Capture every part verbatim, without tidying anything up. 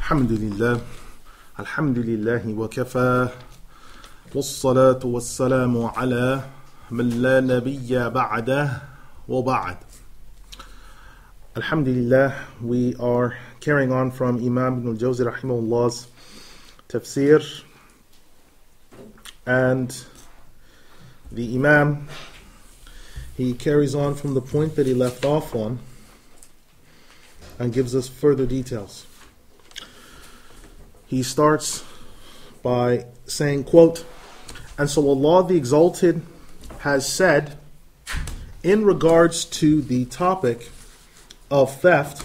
Alhamdulillah, Alhamdulillahi wa kafa, wassalatu wassalamu ala man la nabiyya ba'dah wa ba'd. Alhamdulillah, we are carrying on from Imam ibn Al-Jawzi rahimahullah's Tafsir, and the Imam, he carries on from the point that he left off on and gives us further details. He starts by saying, quote, "And so Allah the Exalted has said in regards to the topic of theft,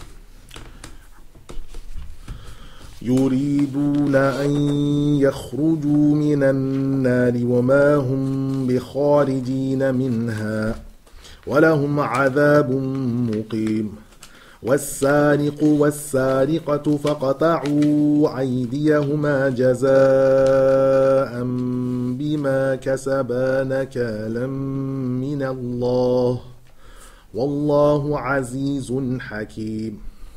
يُرِيدُونَ أَن يَخْرُجُوا مِنَ النَّارِ وَمَا هُمْ بِخَارِجِينَ مِنْهَا وَلَهُمْ عَذَابٌ مُقِيمٌ وَالسَّارِقُ وَالسَّارِقَةُ فَقَطَعُوا أَيْدِيَهُمَا جَزَاءً بِمَا كَسَبَا نَكَالًا مِنَ اللَّهِ وَاللَّهُ عَزِيزٌ حَكِيمٌ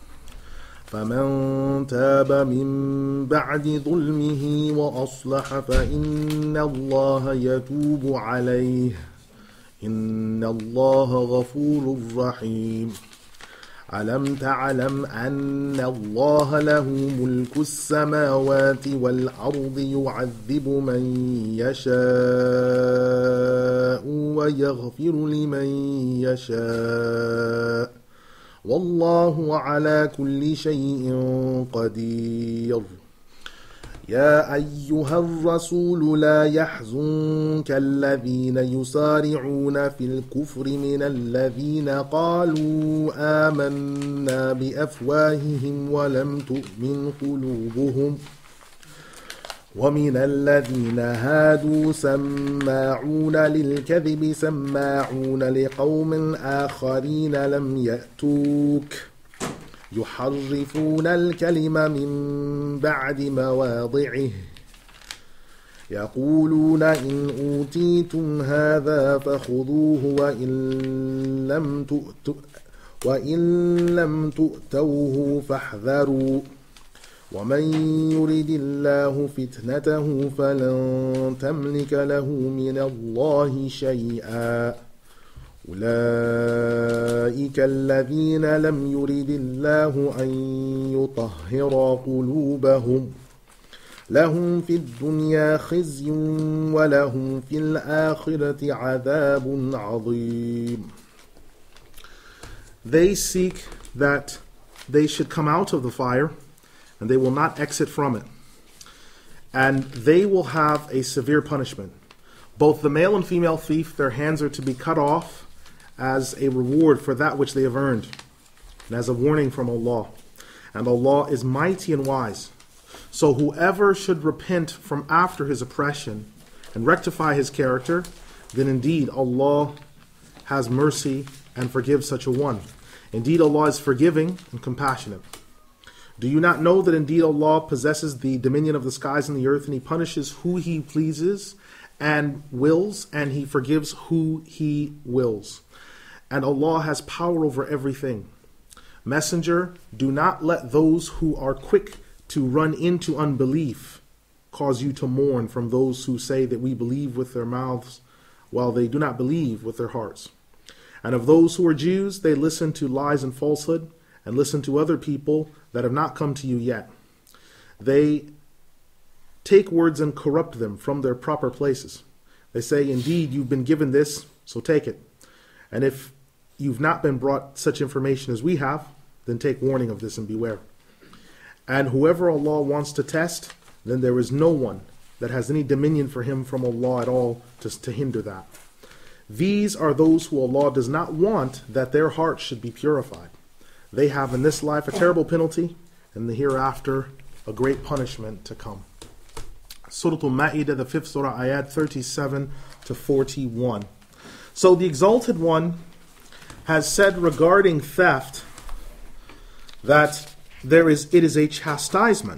فَمَنْ تَابَ مِنْ بَعْدِ ظُلْمِهِ وَأَصْلَحَ فَإِنَّ اللَّهَ يَتُوبُ عَلَيْهِ إِنَّ اللَّهَ غَفُورٌ رَحِيمٌ أَلَمْ تَعْلَمْ أَنَّ اللَّهَ لَهُ مُلْكُ السَّمَاوَاتِ وَالْأَرْضِ يُعَذِّبُ مَنْ يَشَاءُ وَيَغْفِرُ لِمَنْ يَشَاءُ وَاللَّهُ عَلَى كُلِّ شَيْءٍ قَدِيرٌ يَا أَيُّهَا الرَّسُولُ لَا يَحْزُنكَ الَّذِينَ يُسَارِعُونَ فِي الْكُفْرِ مِنَ الَّذِينَ قَالُوا آمَنَّا بِأَفْوَاهِهِمْ وَلَمْ تُؤْمِنْ قُلُوبُهُمْ وَمِنَ الَّذِينَ هَادُوا سَمَّاعُونَ لِلْكَذِبِ سَمَّاعُونَ لِقَوْمٍ آخَرِينَ لَمْ يَأْتُوكَ يحرفون الكلم من بعد مواضعه يقولون إن أوتيتم هذا فخذوه وإن لم تؤتوا وإن لم تؤتوه فاحذروا ومن يرد الله فتنته فلن تملك له من الله شيئا أولئك الذين لم يرد الله أن يطهر قلوبهم لهم في الدنيا خزي ولهم في الآخرة عذاب عظيم. They seek that they should come out of the fire, and they will not exit from it. And they will have a severe punishment. Both the male and female thief, their hands are to be cut off as a reward for that which they have earned, and as a warning from Allah. And Allah is mighty and wise. So whoever should repent from after his oppression and rectify his character, then indeed Allah has mercy and forgives such a one. Indeed Allah is forgiving and compassionate. Do you not know that indeed Allah possesses the dominion of the skies and the earth, and He punishes who He pleases and wills, and He forgives who He wills. And Allah has power over everything. Messenger, do not let those who are quick to run into unbelief cause you to mourn from those who say that we believe with their mouths while they do not believe with their hearts. And of those who are Jews, they listen to lies and falsehood, and listen to other people that have not come to you yet. They take words and corrupt them from their proper places. They say, indeed, you've been given this, so take it. And if you've not been brought such information as we have, then take warning of this and beware. And whoever Allah wants to test, then there is no one that has any dominion for him from Allah at all to, to hinder that. These are those who Allah does not want that their hearts should be purified. They have in this life a terrible penalty, and the hereafter a great punishment to come. Surah Al-Maidah, the fifth surah, ayat thirty-seven to forty-one. So the Exalted One has said regarding theft that there is it is a chastisement.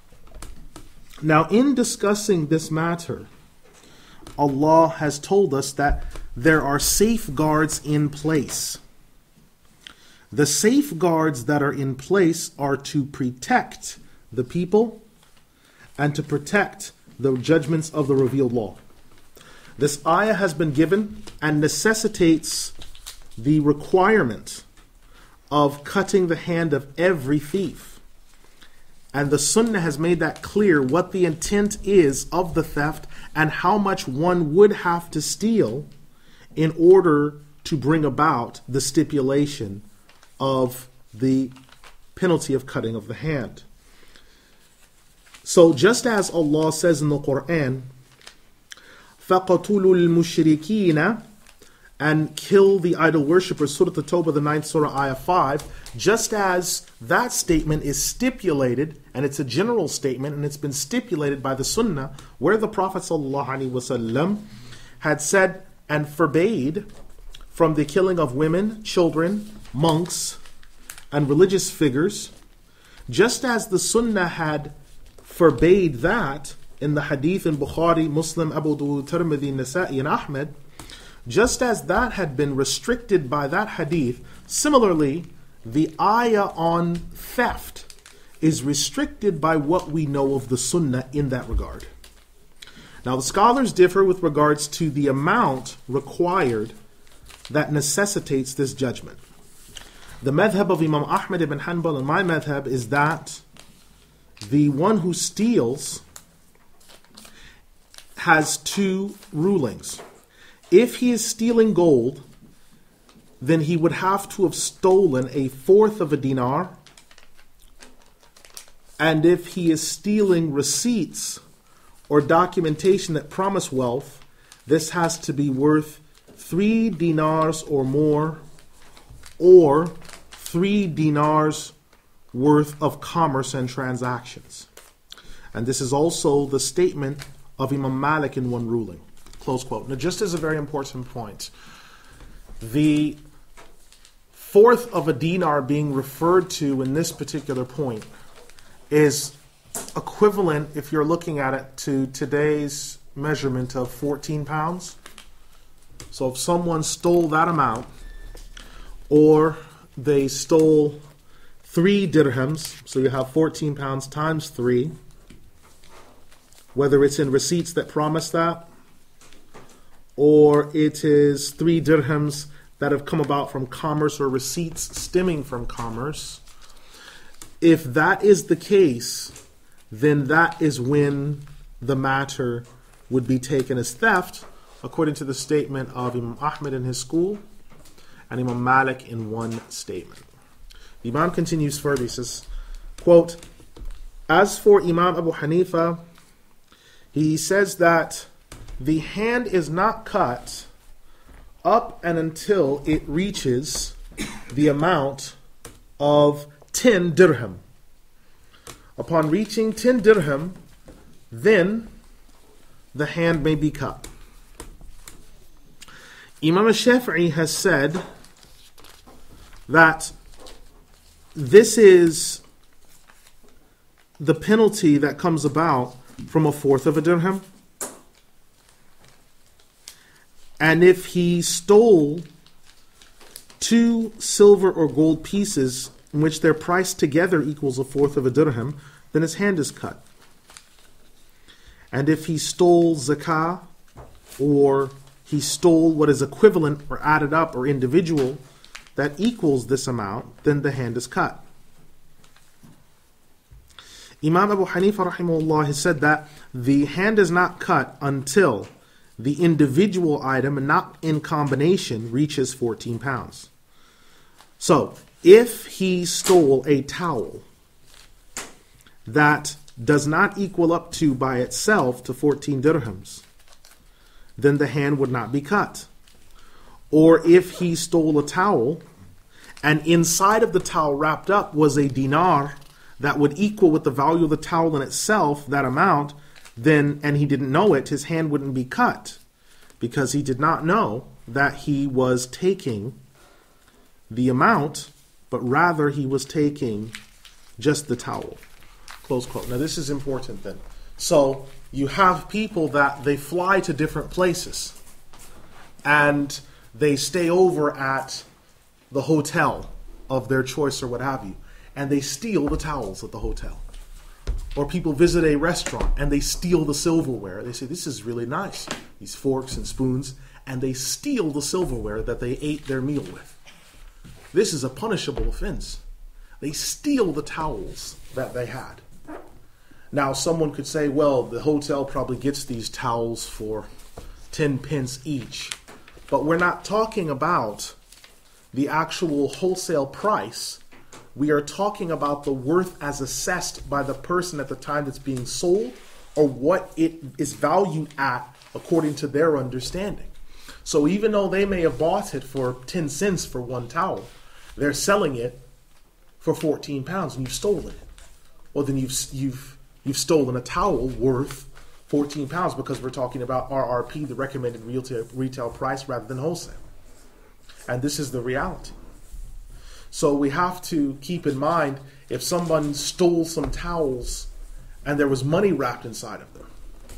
Now, in discussing this matter, Allah has told us that there are safeguards in place. The safeguards that are in place are to protect the people and to protect the judgments of the revealed law. This ayah has been given and necessitates the requirement of cutting the hand of every thief. And the Sunnah has made that clear, what the intent is of the theft and how much one would have to steal in order to bring about the stipulation of the penalty of cutting of the hand. So just as Allah says in the Quran, فَقَتُلُوا الْمُشْرِكِينَ, and kill the idol worshippers, Surah At-Tawbah, the ninth Surah, Ayah five, just as that statement is stipulated, and it's a general statement, and it's been stipulated by the Sunnah, where the Prophet ﷺ had said and forbade from the killing of women, children, monks, and religious figures, just as the Sunnah had forbade that in the Hadith in Bukhari, Muslim, Abu Dawud, Tirmidhi, Nasa'i, and Ahmed, just as that had been restricted by that Hadith, similarly, the ayah on theft is restricted by what we know of the Sunnah in that regard. Now, the scholars differ with regards to the amount required that necessitates this judgment. The madhab of Imam Ahmad ibn Hanbal and my madhab is that the one who steals has two rulings. If he is stealing gold, then he would have to have stolen a fourth of a dinar. And if he is stealing receipts or documentation that promise wealth, this has to be worth three dinars or more, or three dinars worth of commerce and transactions. And this is also the statement of Imam Malik in one ruling. Close quote. Now, just as a very important point, the fourth of a dinar being referred to in this particular point is equivalent, if you're looking at it, to today's measurement of fourteen pounds. So if someone stole that amount, or they stole three dirhams, so you have fourteen pounds times three, whether it's in receipts that promise that, or it is three dirhams that have come about from commerce or receipts stemming from commerce. If that is the case, then that is when the matter would be taken as theft, according to the statement of Imam Ahmad in his school and Imam Malik in one statement. The Imam continues further. He says, quote, as for Imam Abu Hanifa, he says that the hand is not cut up and until it reaches the amount of ten dirham. Upon reaching ten dirham, then the hand may be cut. Imam al-Shafi'i has said that this is the penalty that comes about from a fourth of a dirham. And if he stole two silver or gold pieces in which their price together equals a fourth of a dirham, then his hand is cut. And if he stole zakah, or he stole what is equivalent or added up or individual that equals this amount, then the hand is cut. Imam Abu Hanifa rahimahullah has said that the hand is not cut until the individual item, and not in combination, reaches fourteen pounds. So, if he stole a towel that does not equal up to by itself to fourteen dirhams, then the hand would not be cut. Or if he stole a towel and inside of the towel wrapped up was a dinar that would equal with the value of the towel in itself, that amount, then, and he didn't know it, his hand wouldn't be cut, because he did not know that he was taking the amount, but rather he was taking just the towel. Close quote. Now this is important then. So you have people that they fly to different places and they stay over at the hotel of their choice or what have you, and they steal the towels at the hotel. or people visit a restaurant and they steal the silverware. They say, this is really nice, these forks and spoons, and they steal the silverware that they ate their meal with. This is a punishable offense. They steal the towels that they had. Now, someone could say, well, the hotel probably gets these towels for ten pence each. But we're not talking about the actual wholesale price. We are talking about the worth as assessed by the person at the time that's being sold, or what it is valued at according to their understanding. So even though they may have bought it for ten cents for one towel, they're selling it for fourteen pounds, and you've stolen it. Well, then you've you've you've stolen a towel worth fourteen pounds, because we're talking about R R P, the recommended retail retail price, rather than wholesale. And this is the reality. So we have to keep in mind, if someone stole some towels and there was money wrapped inside of them,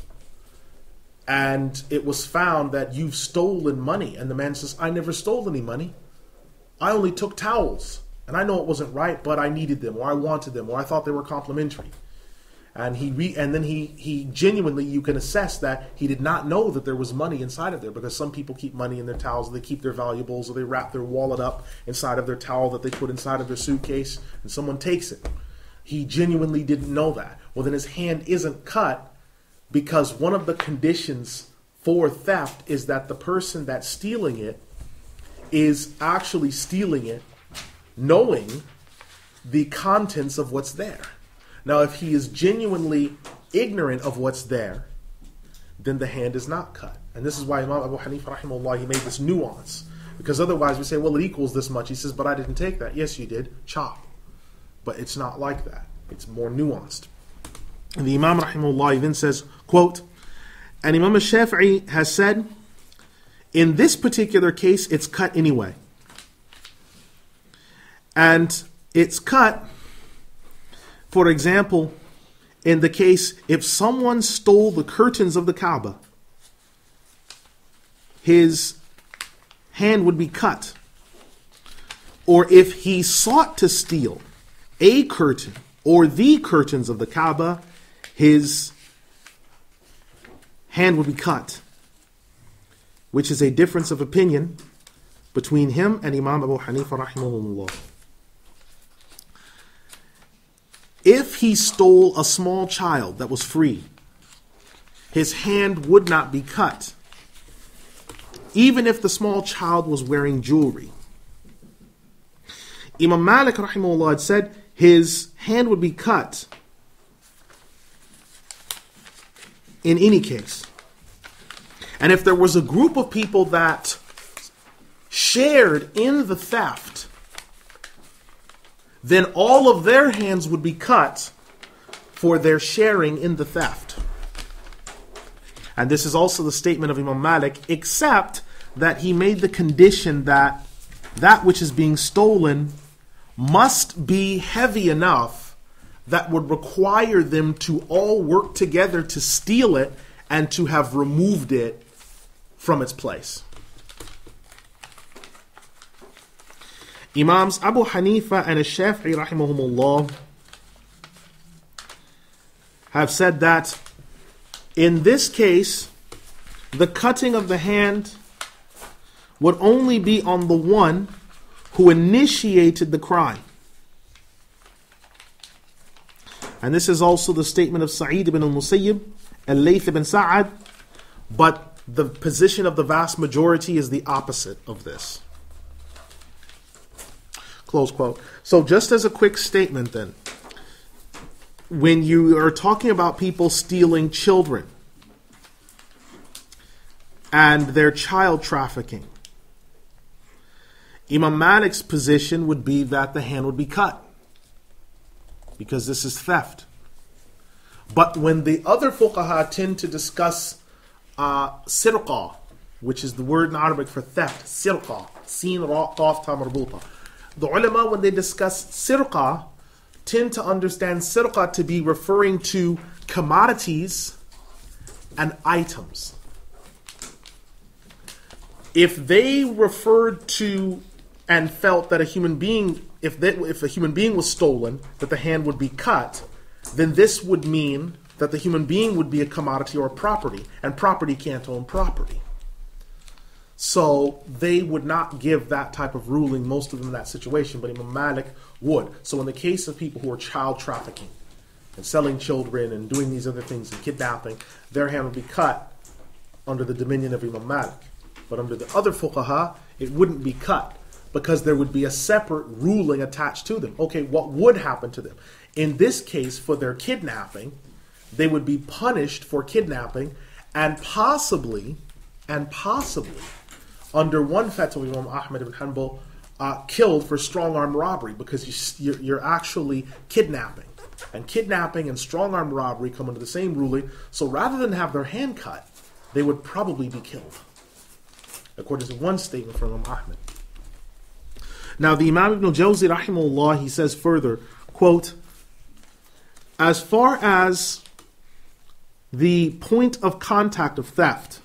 and it was found that you've stolen money, and the man says, I never stole any money. I only took towels, and I know it wasn't right, but I needed them, or I wanted them, or I thought they were complimentary. And he re- and then he, he genuinely, you can assess that he did not know that there was money inside of there, because some people keep money in their towels, they keep their valuables, or they wrap their wallet up inside of their towel that they put inside of their suitcase, and someone takes it. He genuinely didn't know that. Well, then his hand isn't cut, because one of the conditions for theft is that the person that's stealing it is actually stealing it knowing the contents of what's there. Now, if he is genuinely ignorant of what's there, then the hand is not cut. And this is why Imam Abu Hanifa, rahimahullah, he made this nuance. Because otherwise we say, well, it equals this much. He says, but I didn't take that. Yes, you did. Chop. But it's not like that. It's more nuanced. And the Imam, rahimahullah, then says, quote, and Imam al-Shafi'i has said, in this particular case, it's cut anyway. And it's cut, for example, in the case, if someone stole the curtains of the Kaaba, his hand would be cut. Or if he sought to steal a curtain or the curtains of the Kaaba, his hand would be cut. Which is a difference of opinion between him and Imam Abu Hanifa, rahimahullah. If he stole a small child that was free, his hand would not be cut, even if the small child was wearing jewelry. Imam Malik, rahimahullah, had said his hand would be cut in any case. And if there was a group of people that shared in the theft, then all of their hands would be cut for their sharing in the theft. And this is also the statement of Imam Malik, except that he made the condition that that which is being stolen must be heavy enough that would require them to all work together to steal it and to have removed it from its place. Imams Abu Hanifa and Al-Shafi'i, rahimahumullah, have said that in this case, the cutting of the hand would only be on the one who initiated the crime. And this is also the statement of Sa'id ibn al-Musayyib, Al-Layth ibn Sa'ad, but the position of the vast majority is the opposite of this. Close quote. So just as a quick statement then, when you are talking about people stealing children and their child trafficking, Imam Malik's position would be that the hand would be cut, because this is theft. But when the other fuqaha tend to discuss uh, sirqa, which is the word in Arabic for theft, sirqa, sin ra qaf ta marbuta. The ulama, when they discuss sirqa, tend to understand sirqa to be referring to commodities and items. If they referred to and felt that a human being, if they, if a human being was stolen, that the hand would be cut, then this would mean that the human being would be a commodity or a property, and property can't own property. So they would not give that type of ruling, most of them in that situation, but Imam Malik would. So in the case of people who are child trafficking and selling children and doing these other things and kidnapping, their hand would be cut under the dominion of Imam Malik. But under the other fuqaha, it wouldn't be cut because there would be a separate ruling attached to them. Okay, what would happen to them? In this case, for their kidnapping, they would be punished for kidnapping and possibly, and possibly, under one fatwa of Imam Ahmad ibn Hanbal, uh, killed for strong-arm robbery because you, you're, you're actually kidnapping. And kidnapping and strong-arm robbery come under the same ruling. So rather than have their hand cut, they would probably be killed, according to one statement from Imam Ahmad. Now the Imam ibn Al-Jawzi, rahimahullah, he says further, quote, as far as the point of contact of theft,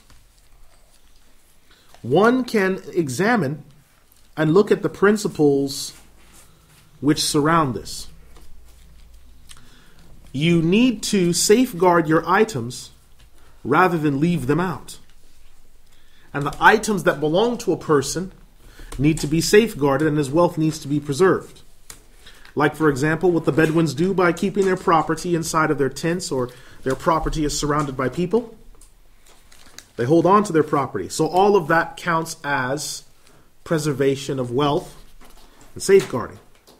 one can examine and look at the principles which surround this. You need to safeguard your items rather than leave them out. And the items that belong to a person need to be safeguarded and his wealth needs to be preserved. Like, for example, what the Bedouins do by keeping their property inside of their tents, or their property is surrounded by people. They hold on to their property. So all of that counts as preservation of wealth and safeguarding.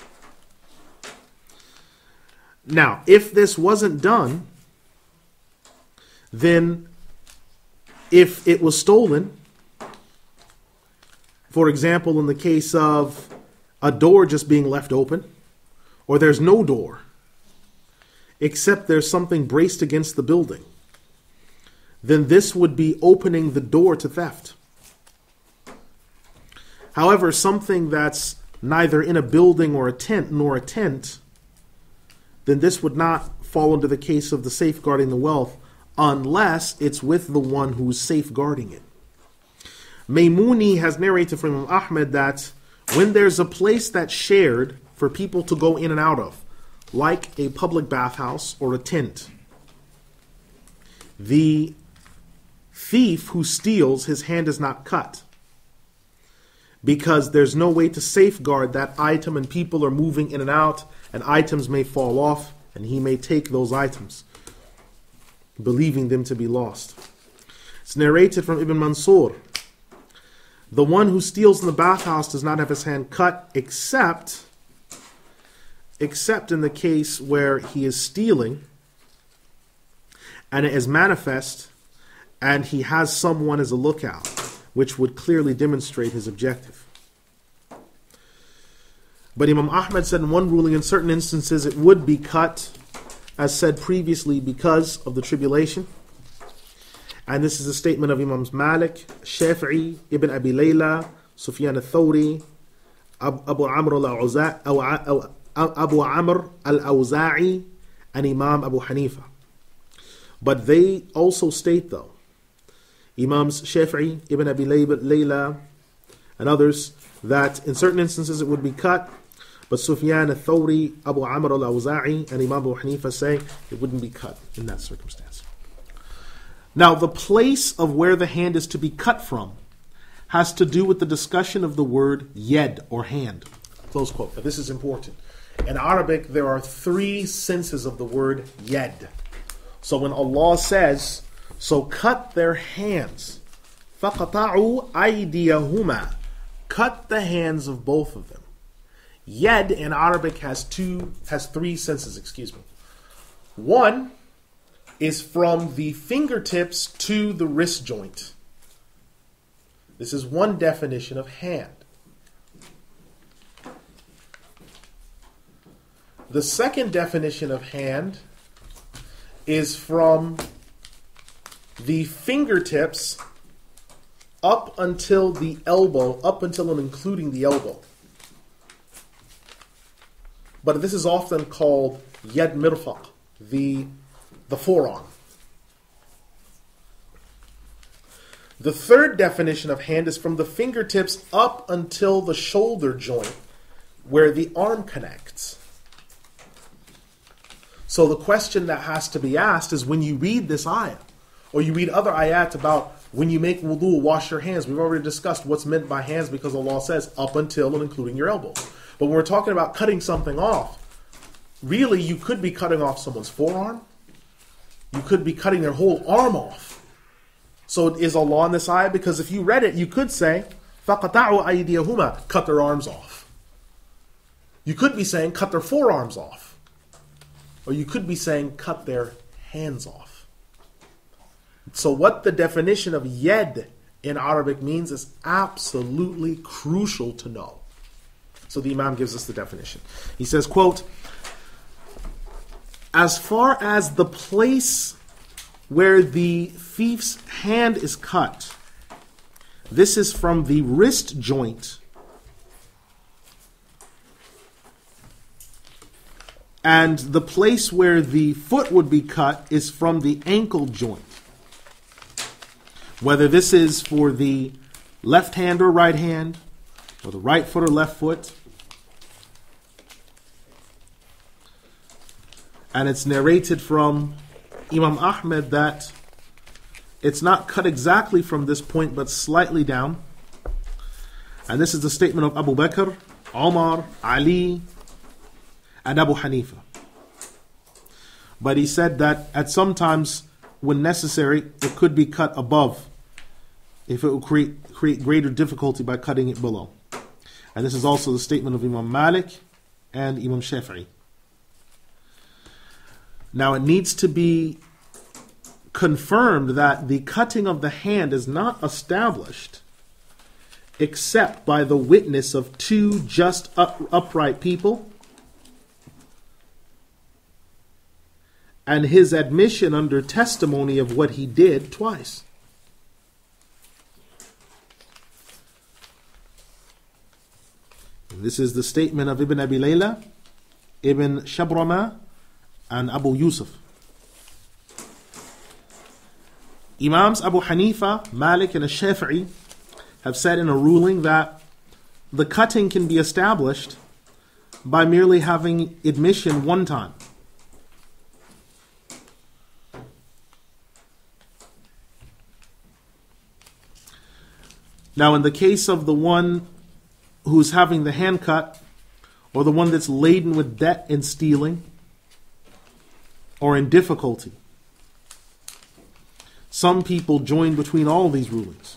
Now, if this wasn't done, then if it was stolen, for example, in the case of a door just being left open, or there's no door, except there's something braced against the building, then this would be opening the door to theft. However, something that's neither in a building or a tent nor a tent, then this would not fall into the case of the safeguarding the wealth unless it's with the one who's safeguarding it. Maymuni has narrated from Imam Ahmad that when there's a place that's shared for people to go in and out of, like a public bathhouse or a tent, the thief who steals, his hand is not cut, because there's no way to safeguard that item, and people are moving in and out, and items may fall off, and he may take those items, believing them to be lost. It's narrated from Ibn Mansur, the one who steals in the bathhouse does not have his hand cut, except, except in the case where he is stealing, and it is manifest, and he has someone as a lookout, which would clearly demonstrate his objective. But Imam Ahmad said in one ruling, in certain instances it would be cut, as said previously, because of the tribulation. And this is a statement of Imams Malik, Shafi'i, Ibn Abi Layla, Sufyan al-Thawri, Abu Amr al-Awza'i, Abu Amr al-Awza'i, and Imam Abu Hanifa. But they also state, though, Imams Shafi'i, Ibn Abi Layla, and others, that in certain instances it would be cut, but Sufyan al-Thawri, Abu Amr al-Awza'i, and Imam Abu Hanifa say it wouldn't be cut in that circumstance. Now, the place of where the hand is to be cut from has to do with the discussion of the word yed, or hand. Close quote. Now, this is important. In Arabic, there are three senses of the word yed. So when Allah says, so cut their hands, فَقَطَعُوا أَيْدِيَهُمَا, cut the hands of both of them. Yed in Arabic has two, has three senses, excuse me. One is from the fingertips to the wrist joint. This is one definition of hand. The second definition of hand is from the fingertips up until the elbow, up until and including the elbow. But this is often called yad mirfaq, the, the forearm. The third definition of hand is from the fingertips up until the shoulder joint, where the arm connects. So the question that has to be asked is when you read this ayah, or you read other ayat about when you make wudu, wash your hands. We've already discussed what's meant by hands because Allah says up until and including your elbow. But when we're talking about cutting something off, really you could be cutting off someone's forearm. You could be cutting their whole arm off. So is Allah in this ayah? Because if you read it, you could say, فَقَطَعُوا أَيْدِيَهُمَا, cut their arms off. You could be saying, cut their forearms off. Or you could be saying, cut their hands off. So what the definition of yed in Arabic means is absolutely crucial to know. So the Imam gives us the definition. He says, quote, as far as the place where the thief's hand is cut, this is from the wrist joint and the place where the foot would be cut is from the ankle joint. Whether this is for the left hand or right hand, or the right foot or left foot. And it's narrated from Imam Ahmed that it's not cut exactly from this point, but slightly down. And this is the statement of Abu Bakr, Umar, Ali, and Abu Hanifa. But he said that at some times, when necessary, it could be cut above, if it will create, create greater difficulty by cutting it below. And this is also the statement of Imam Malik and Imam Shafi'i. Now it needs to be confirmed that the cutting of the hand is not established except by the witness of two just up, upright people and his admission under testimony of what he did twice. This is the statement of Ibn Abi Layla, Ibn Shabrama, and Abu Yusuf. Imams Abu Hanifa, Malik, and Shafi'i have said in a ruling that the cutting can be established by merely having admission one time. Now, in the case of the one who's having the hand cut, or the one that's laden with debt and stealing, or in difficulty, some people join between all these rulings.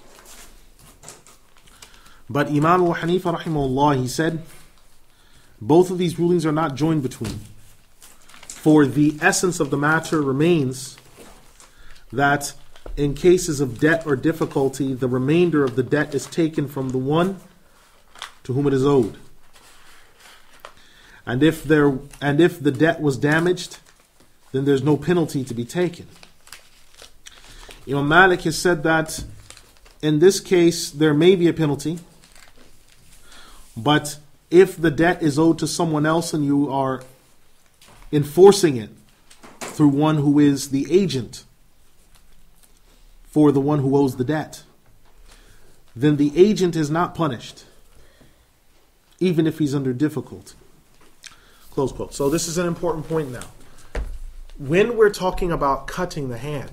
But Imam Abu Hanifa rahimahullah, he said, both of these rulings are not joined between. For the essence of the matter remains that in cases of debt or difficulty, the remainder of the debt is taken from the one to whom it is owed. And if there and if the debt was damaged, then there's no penalty to be taken. Imam Malik has said that in this case there may be a penalty, but if the debt is owed to someone else and you are enforcing it through one who is the agent for the one who owes the debt, then the agent is not punished, even if he's under difficulty. Close quote. So this is an important point now. When we're talking about cutting the hand,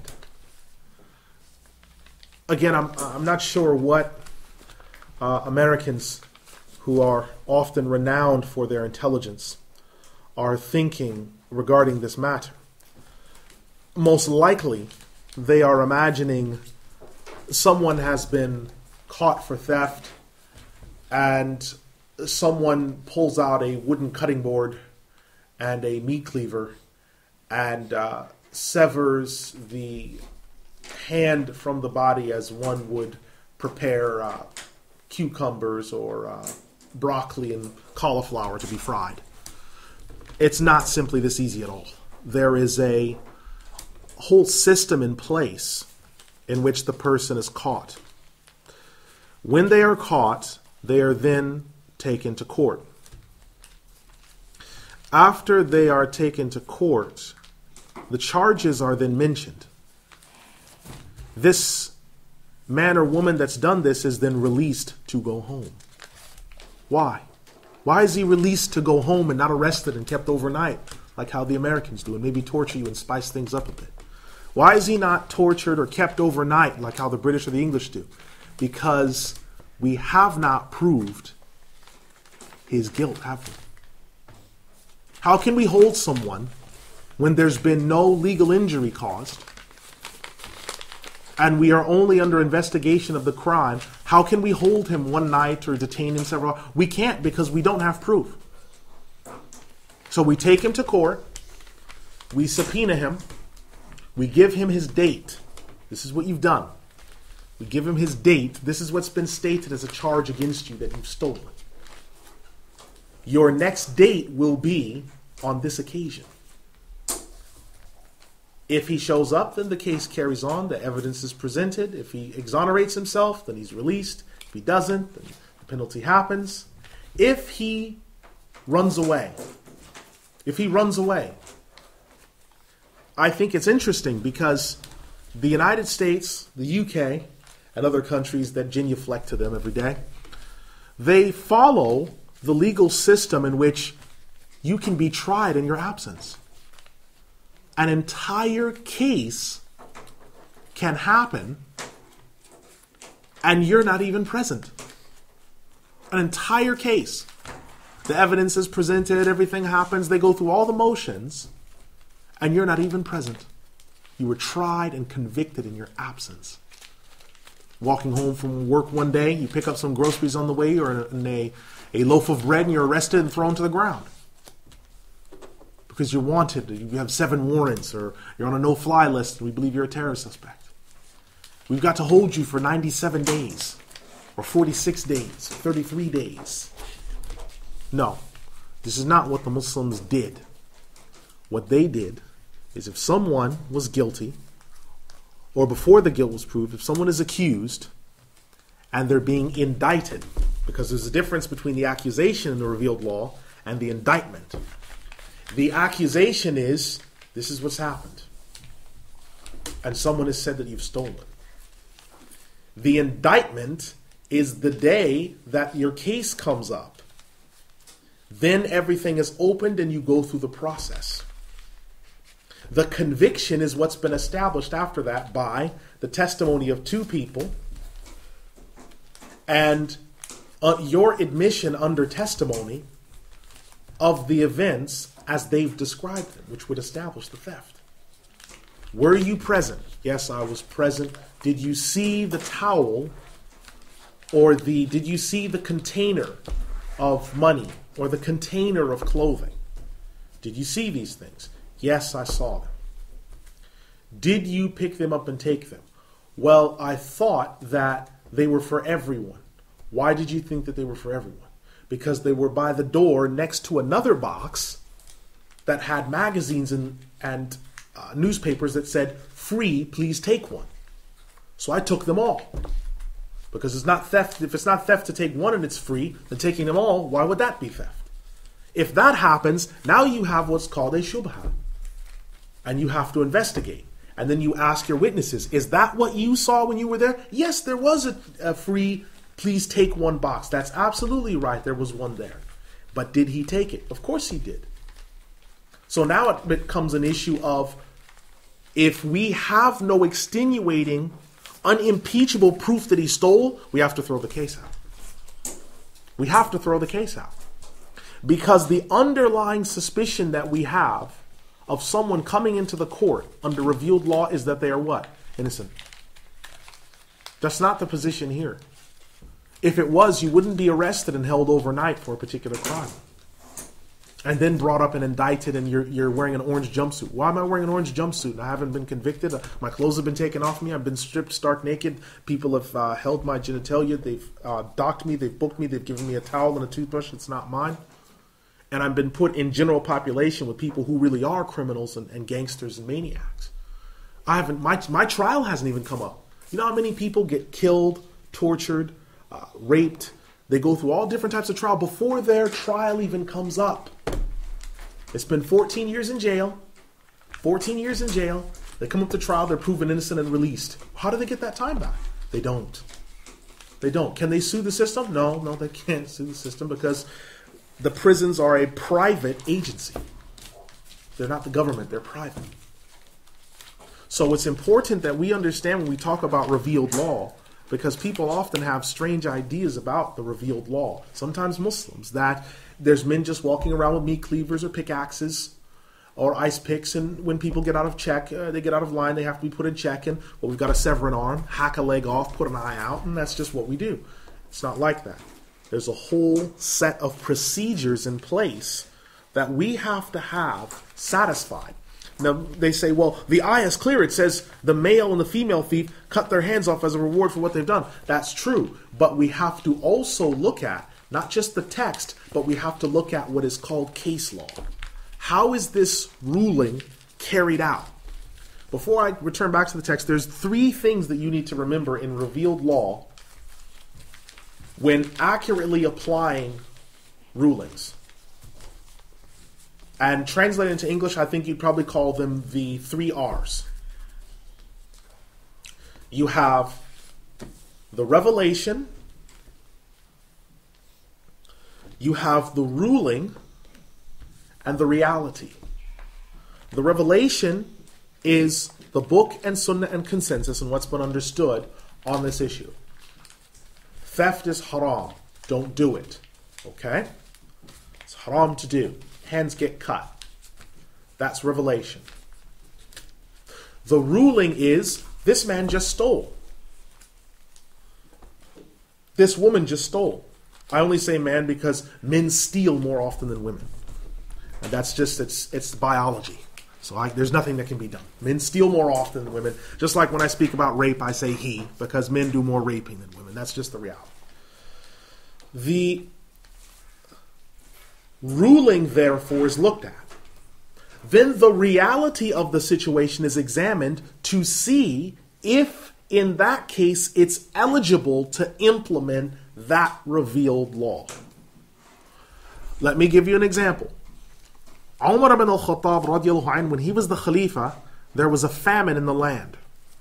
again, I'm I'm not sure what uh, Americans who are often renowned for their intelligence are thinking regarding this matter. Most likely, they are imagining someone has been caught for theft and someone pulls out a wooden cutting board and a meat cleaver and uh, severs the hand from the body as one would prepare uh, cucumbers or uh, broccoli and cauliflower to be fried. It's not simply this easy at all. There is a whole system in place in which the person is caught. When they are caught, they are then taken to court. After they are taken to court, the charges are then mentioned. This man or woman that's done this is then released to go home. Why? Why is he released to go home and not arrested and kept overnight like how the Americans do, and maybe torture you and spice things up a bit? Why is he not tortured or kept overnight like how the British or the English do? Because we have not proved his guilt, have we? How can we hold someone when there's been no legal injury caused and we are only under investigation of the crime? How can we hold him one night or detain him several hours? We can't, because we don't have proof. So we take him to court, we subpoena him, we give him his date. This is what you've done. We give him his date. This is what's been stated as a charge against you, that you've stolen. Your next date will be on this occasion. If he shows up, then the case carries on. The evidence is presented. If he exonerates himself, then he's released. If he doesn't, then the penalty happens. If he runs away, if he runs away, I think it's interesting because the United States, the U K, and other countries that genuflect to them every day, they follow the legal system in which you can be tried in your absence. An entire case can happen and you're not even present. An entire case. The evidence is presented, everything happens, they go through all the motions, and you're not even present. You were tried and convicted in your absence. Walking home from work one day, you pick up some groceries on the way or in a, a loaf of bread, and you're arrested and thrown to the ground. Because you're wanted, you have seven warrants, or you're on a no-fly list, and we believe you're a terror suspect. We've got to hold you for ninety-seven days, or forty-six days, or thirty-three days. No, this is not what the Muslims did. What they did is if someone was guilty, or before the guilt was proved, if someone is accused and they're being indicted, because there's a difference between the accusation in the revealed law and the indictment. The accusation is, this is what's happened, and someone has said that you've stolen. The indictment is the day that your case comes up. Then everything is opened and you go through the process. The conviction is what's been established after that by the testimony of two people and uh, your admission under testimony of the events as they've described them, which would establish the theft. Were you present? Yes, I was present. Did you see the towel or the, did you see the container of money or the container of clothing? Did you see these things? Yes, I saw them. Did you pick them up and take them? Well, I thought that they were for everyone. Why did you think that they were for everyone? Because they were by the door next to another box that had magazines and, and uh, newspapers that said, free, please take one. So I took them all. Because it's not theft. If it's not theft to take one and it's free, then taking them all, why would that be theft? If that happens, now you have what's called a shubha. And you have to investigate. And then you ask your witnesses, is that what you saw when you were there? Yes, there was a, a free, please take one box. That's absolutely right. There was one there. But did he take it? Of course he did. So now it becomes an issue of, if we have no extenuating, unimpeachable proof that he stole, we have to throw the case out. We have to throw the case out. Because the underlying suspicion that we have of someone coming into the court under revealed law is that they are what? Innocent. That's not the position here. If it was, you wouldn't be arrested and held overnight for a particular crime. And then brought up and indicted, and you're you're wearing an orange jumpsuit. Why am I wearing an orange jumpsuit? I haven't been convicted. My clothes have been taken off me. I've been stripped stark naked. People have uh, held my genitalia. They've uh, docked me. They've booked me. They've given me a towel and a toothbrush. It's not mine. And I've been put in general population with people who really are criminals and, and gangsters and maniacs. I haven't. My my trial hasn't even come up. You know how many people get killed, tortured, uh, raped? They go through all different types of trial before their trial even comes up. It's been fourteen years in jail. fourteen years in jail. They come up to trial. They're proven innocent and released. How do they get that time back? They don't. They don't. Can they sue the system? No, no, they can't sue the system because the prisons are a private agency. They're not the government, they're private. So it's important that we understand when we talk about revealed law, because people often have strange ideas about the revealed law. Sometimes Muslims, that there's men just walking around with meat cleavers or pickaxes or ice picks, and when people get out of check, uh, they get out of line, they have to be put in check, and well, we've got to sever an arm, hack a leg off, put an eye out, and that's just what we do. It's not like that. There's a whole set of procedures in place that we have to have satisfied. Now, they say, well, the ayah is clear. It says the male and the female thief cut their hands off as a reward for what they've done. That's true. But we have to also look at not just the text, but we have to look at what is called case law. How is this ruling carried out? Before I return back to the text, there's three things that you need to remember in revealed law when accurately applying rulings. And translated into English, I think you'd probably call them the three R's. You have the revelation, you have the ruling, and the reality. The revelation is the book and sunnah and consensus and what's been understood on this issue. Theft is haram. Don't do it. Okay? It's haram to do. Hands get cut. That's revelation. The ruling is, this man just stole. This woman just stole. I only say man because men steal more often than women. And that's just, it's it's biology. So I, there's nothing that can be done. Men steal more often than women. Just like when I speak about rape, I say he, because men do more raping than women. That's just the reality. The ruling, therefore, is looked at. Then the reality of the situation is examined to see if, in that case, it's eligible to implement that revealed law. Let me give you an example. Umar ibn al-Khattab, radiallahu anhu, when he was the Khalifa, there was a famine in the land.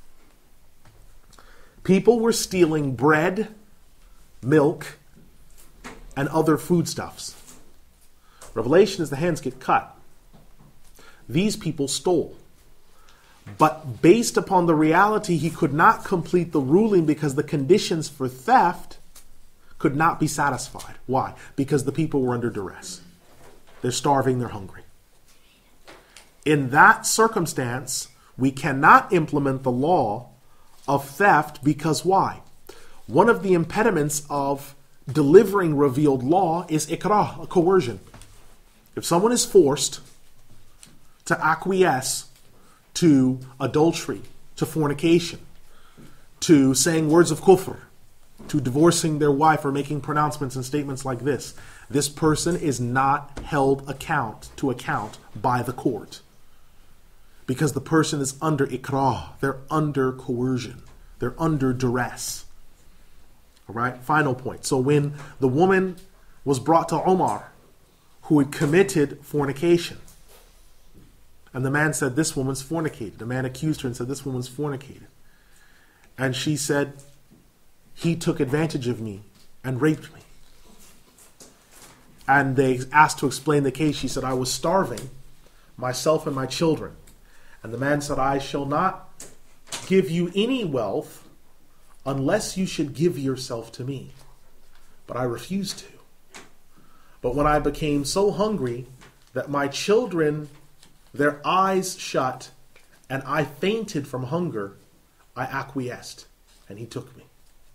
People were stealing bread, milk, and other foodstuffs. Revelation is the hands get cut. These people stole. But based upon the reality, he could not complete the ruling because the conditions for theft could not be satisfied. Why? Because the people were under duress. They're starving, they're hungry. In that circumstance, we cannot implement the law of theft because why? One of the impediments of delivering revealed law is ikrah, coercion. If someone is forced to acquiesce to adultery, to fornication, to saying words of kufr, to divorcing their wife or making pronouncements and statements like this, this person is not held account to account by the court. Because the person is under ikrah, they're under coercion, they're under duress. All right, final point. So when the woman was brought to Umar, who had committed fornication, and the man said, this woman's fornicated. The man accused her and said, this woman's fornicated. And she said, he took advantage of me and raped me. And they asked to explain the case. She said, I was starving, myself and my children. And the man said, I shall not give you any wealth unless you should give yourself to me. But I refused to. But when I became so hungry that my children, their eyes shut, and I fainted from hunger, I acquiesced, and he took me.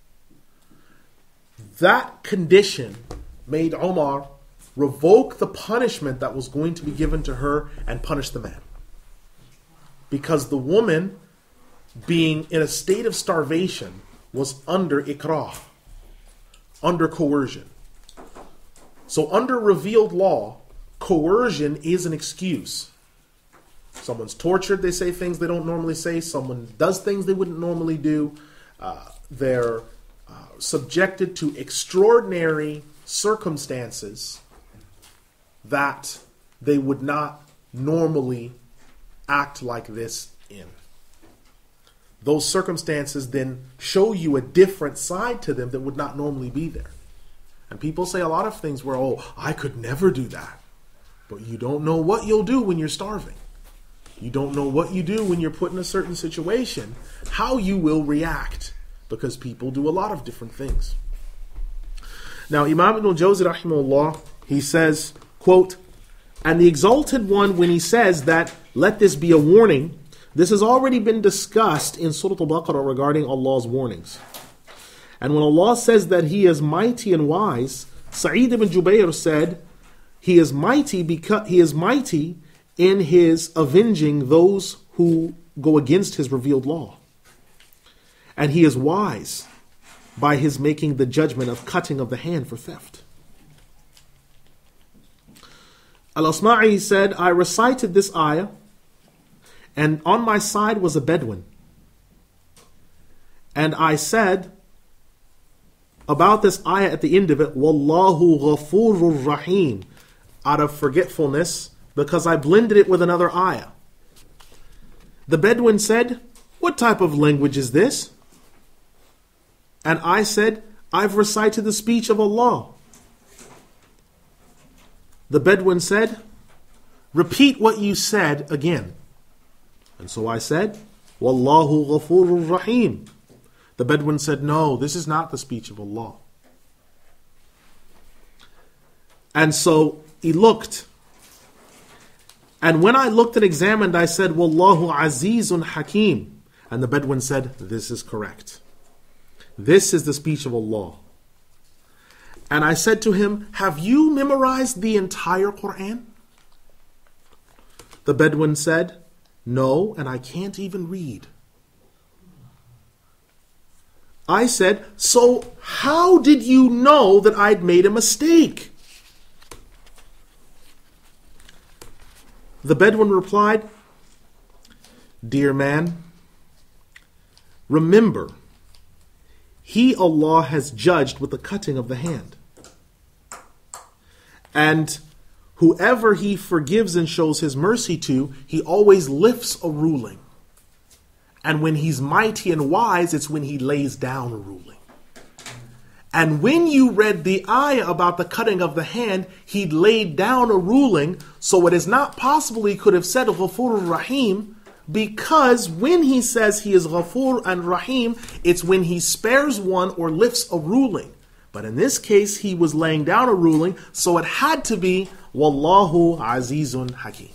That condition made Umar revoke the punishment that was going to be given to her and punish the man. Because the woman, being in a state of starvation, was under ikrah, under coercion. So under revealed law, coercion is an excuse. Someone's tortured, they say things they don't normally say. Someone does things they wouldn't normally do. Uh, they're uh, subjected to extraordinary circumstances that they would not normally act like this in. Those circumstances then show you a different side to them that would not normally be there. And people say a lot of things where, oh, I could never do that. But you don't know what you'll do when you're starving. You don't know what you do when you're put in a certain situation, how you will react, because people do a lot of different things. Now, Imam Ibn Al-Jawzi, rahimahullah, he says, quote, and the Exalted One, when he says that, let this be a warning, this has already been discussed in Surah Al-Baqarah regarding Allah's warnings. And when Allah says that He is mighty and wise, Sa'id ibn Jubayr said, He is mighty because He is mighty in His avenging those who go against His revealed law. And He is wise by His making the judgment of cutting of the hand for theft. Al-Asma'i said, I recited this ayah, and on my side was a Bedouin. And I said about this ayah at the end of it, Wallahu ghafurur rahim, out of forgetfulness, because I blended it with another ayah. The Bedouin said, what type of language is this? And I said, I've recited the speech of Allah. The Bedouin said, repeat what you said again. And so I said, Wallahu ghafurur rahim. The Bedouin said, no, this is not the speech of Allah. And so he looked. And when I looked and examined, I said, Wallahu azizun hakim. And the Bedouin said, this is correct. This is the speech of Allah. And I said to him, have you memorized the entire Quran? The Bedouin said, no, and I can't even read. I said, so how did you know that I'd made a mistake? The Bedouin replied, dear man, remember, He, Allah, has judged with the cutting of the hand. And whoever He forgives and shows His mercy to, He always lifts a ruling. And when He's mighty and wise, it's when He lays down a ruling. And when you read the ayah about the cutting of the hand, He laid down a ruling, so it is not possible He could have said Ghafur Rahim, because when He says He is Ghafur and Rahim, it's when He spares one or lifts a ruling. But in this case, He was laying down a ruling, so it had to be Wallahu Azizun Hakim.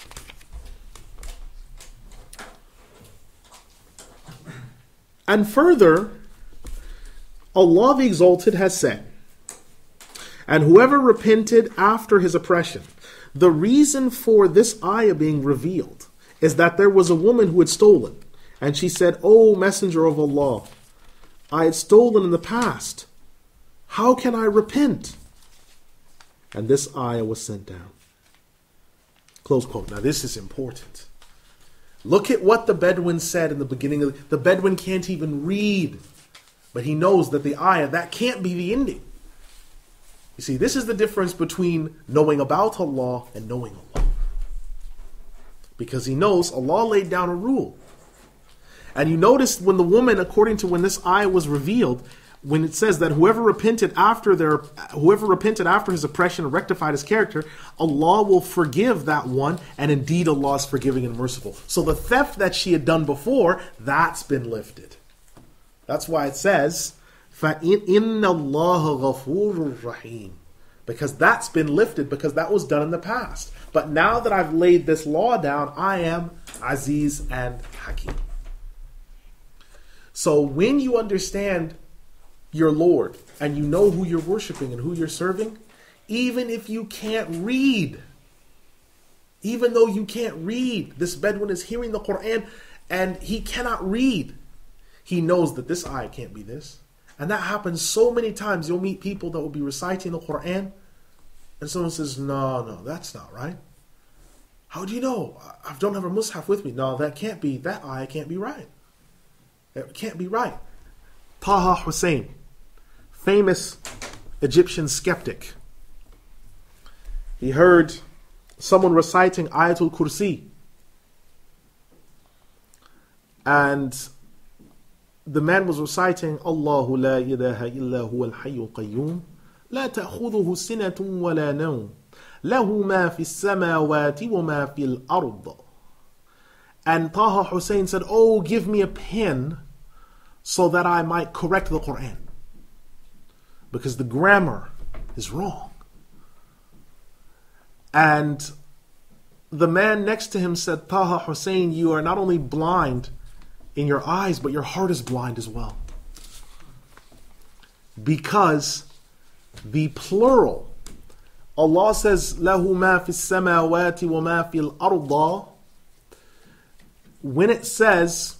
And further, Allah the Exalted has said, and whoever repented after his oppression, the reason for this ayah being revealed is that there was a woman who had stolen, and she said, O Messenger of Allah, I had stolen in the past. How can I repent? And this ayah was sent down. Close quote. Now this is important. Look at what the Bedouin said in the beginning of the, the Bedouin can't even read, but he knows that the ayah, that can't be the ending. You see, this is the difference between knowing about Allah and knowing Allah. Because he knows Allah laid down a rule. And you notice when the woman, according to when this ayah was revealed, when it says that whoever repented after their whoever repented after his oppression and rectified his character, Allah will forgive that one, and indeed Allah is forgiving and merciful. So the theft that she had done before, that's been lifted. That's why it says, فَإِنَّ اللَّهَ غَفُورٌ رَحِيمٌ, because that's been lifted, because that was done in the past. But now that I've laid this law down, I am Aziz and Hakim. So when you understand your Lord, and you know who you're worshiping and who you're serving, even if you can't read, even though you can't read, this Bedouin is hearing the Quran and he cannot read. He knows that this ayah can't be this. And that happens so many times. You'll meet people that will be reciting the Quran and someone says, no, no, that's not right. How do you know? I don't have a mushaf with me. No, that can't be, that ayah can't be right. It can't be right. Taha Hussein, famous Egyptian skeptic. He heard someone reciting Ayatul Kursi. And the man was reciting, Allahu la ilaha illa huwa al-hayyul qayyum, la ta'khudhuhu sinatun wa la nawm, لَهُ مَا فِي السَّمَاوَاتِ وَمَا فِي الْأَرْضِ. And Taha Hussein said, oh, give me a pen so that I might correct the Quran, because the grammar is wrong. And the man next to him said, Taha Hussein, you are not only blind in your eyes, but your heart is blind as well. Because the plural, Allah says, لَهُ مَا فِي السَّمَاوَاتِ وَمَا فِي الْأَرْضِ. When it says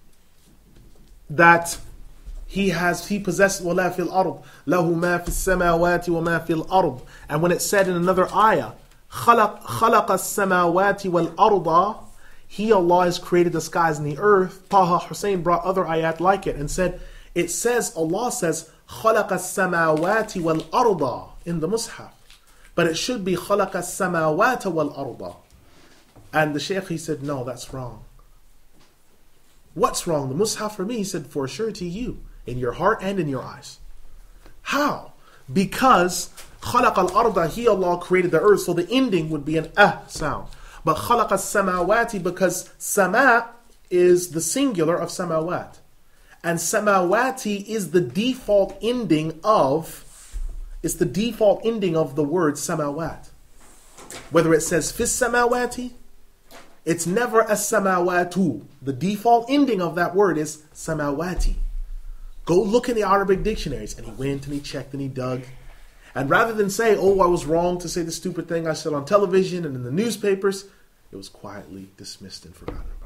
that he has, he possesses, وَلَا فِي الْأَرْضِ لَهُ مَا فِي السَّمَاوَاتِ وَمَا فِي الْأَرْضِ. And when it said in another ayah, خَلَقَ خَلَقَ السَّمَاوَاتِ وَالْأَرْضِ, He, Allah, has created the skies and the earth. Taha Hussein brought other ayat like it and said, it says, Allah says, خَلَقَ السَّمَاوَاتِ وَالْأَرْضِ in the Mus'haf. But it should be خَلَقَ السَّمَاوَاتِ وَالْأَرْضِ. And the Shaykh, he said, no, that's wrong. What's wrong? The Mus'haf for me, he said, for sure to you, in your heart and in your eyes. How? Because خَلَقَ الْأَرْضِ, He, Allah, created the earth, so the ending would be an ah sound. But خَلَقَ السَّمَاوَاتِ, because sama is the singular of samawat. And samawati is the default ending of, it's the default ending of the word samawat. Whether it says fis samawati, it's never a samawatu. The default ending of that word is samawati. Go look in the Arabic dictionaries. And he went and he checked and he dug. And rather than say, oh, I was wrong to say the stupid thing I said on television and in the newspapers, it was quietly dismissed and forgotten about.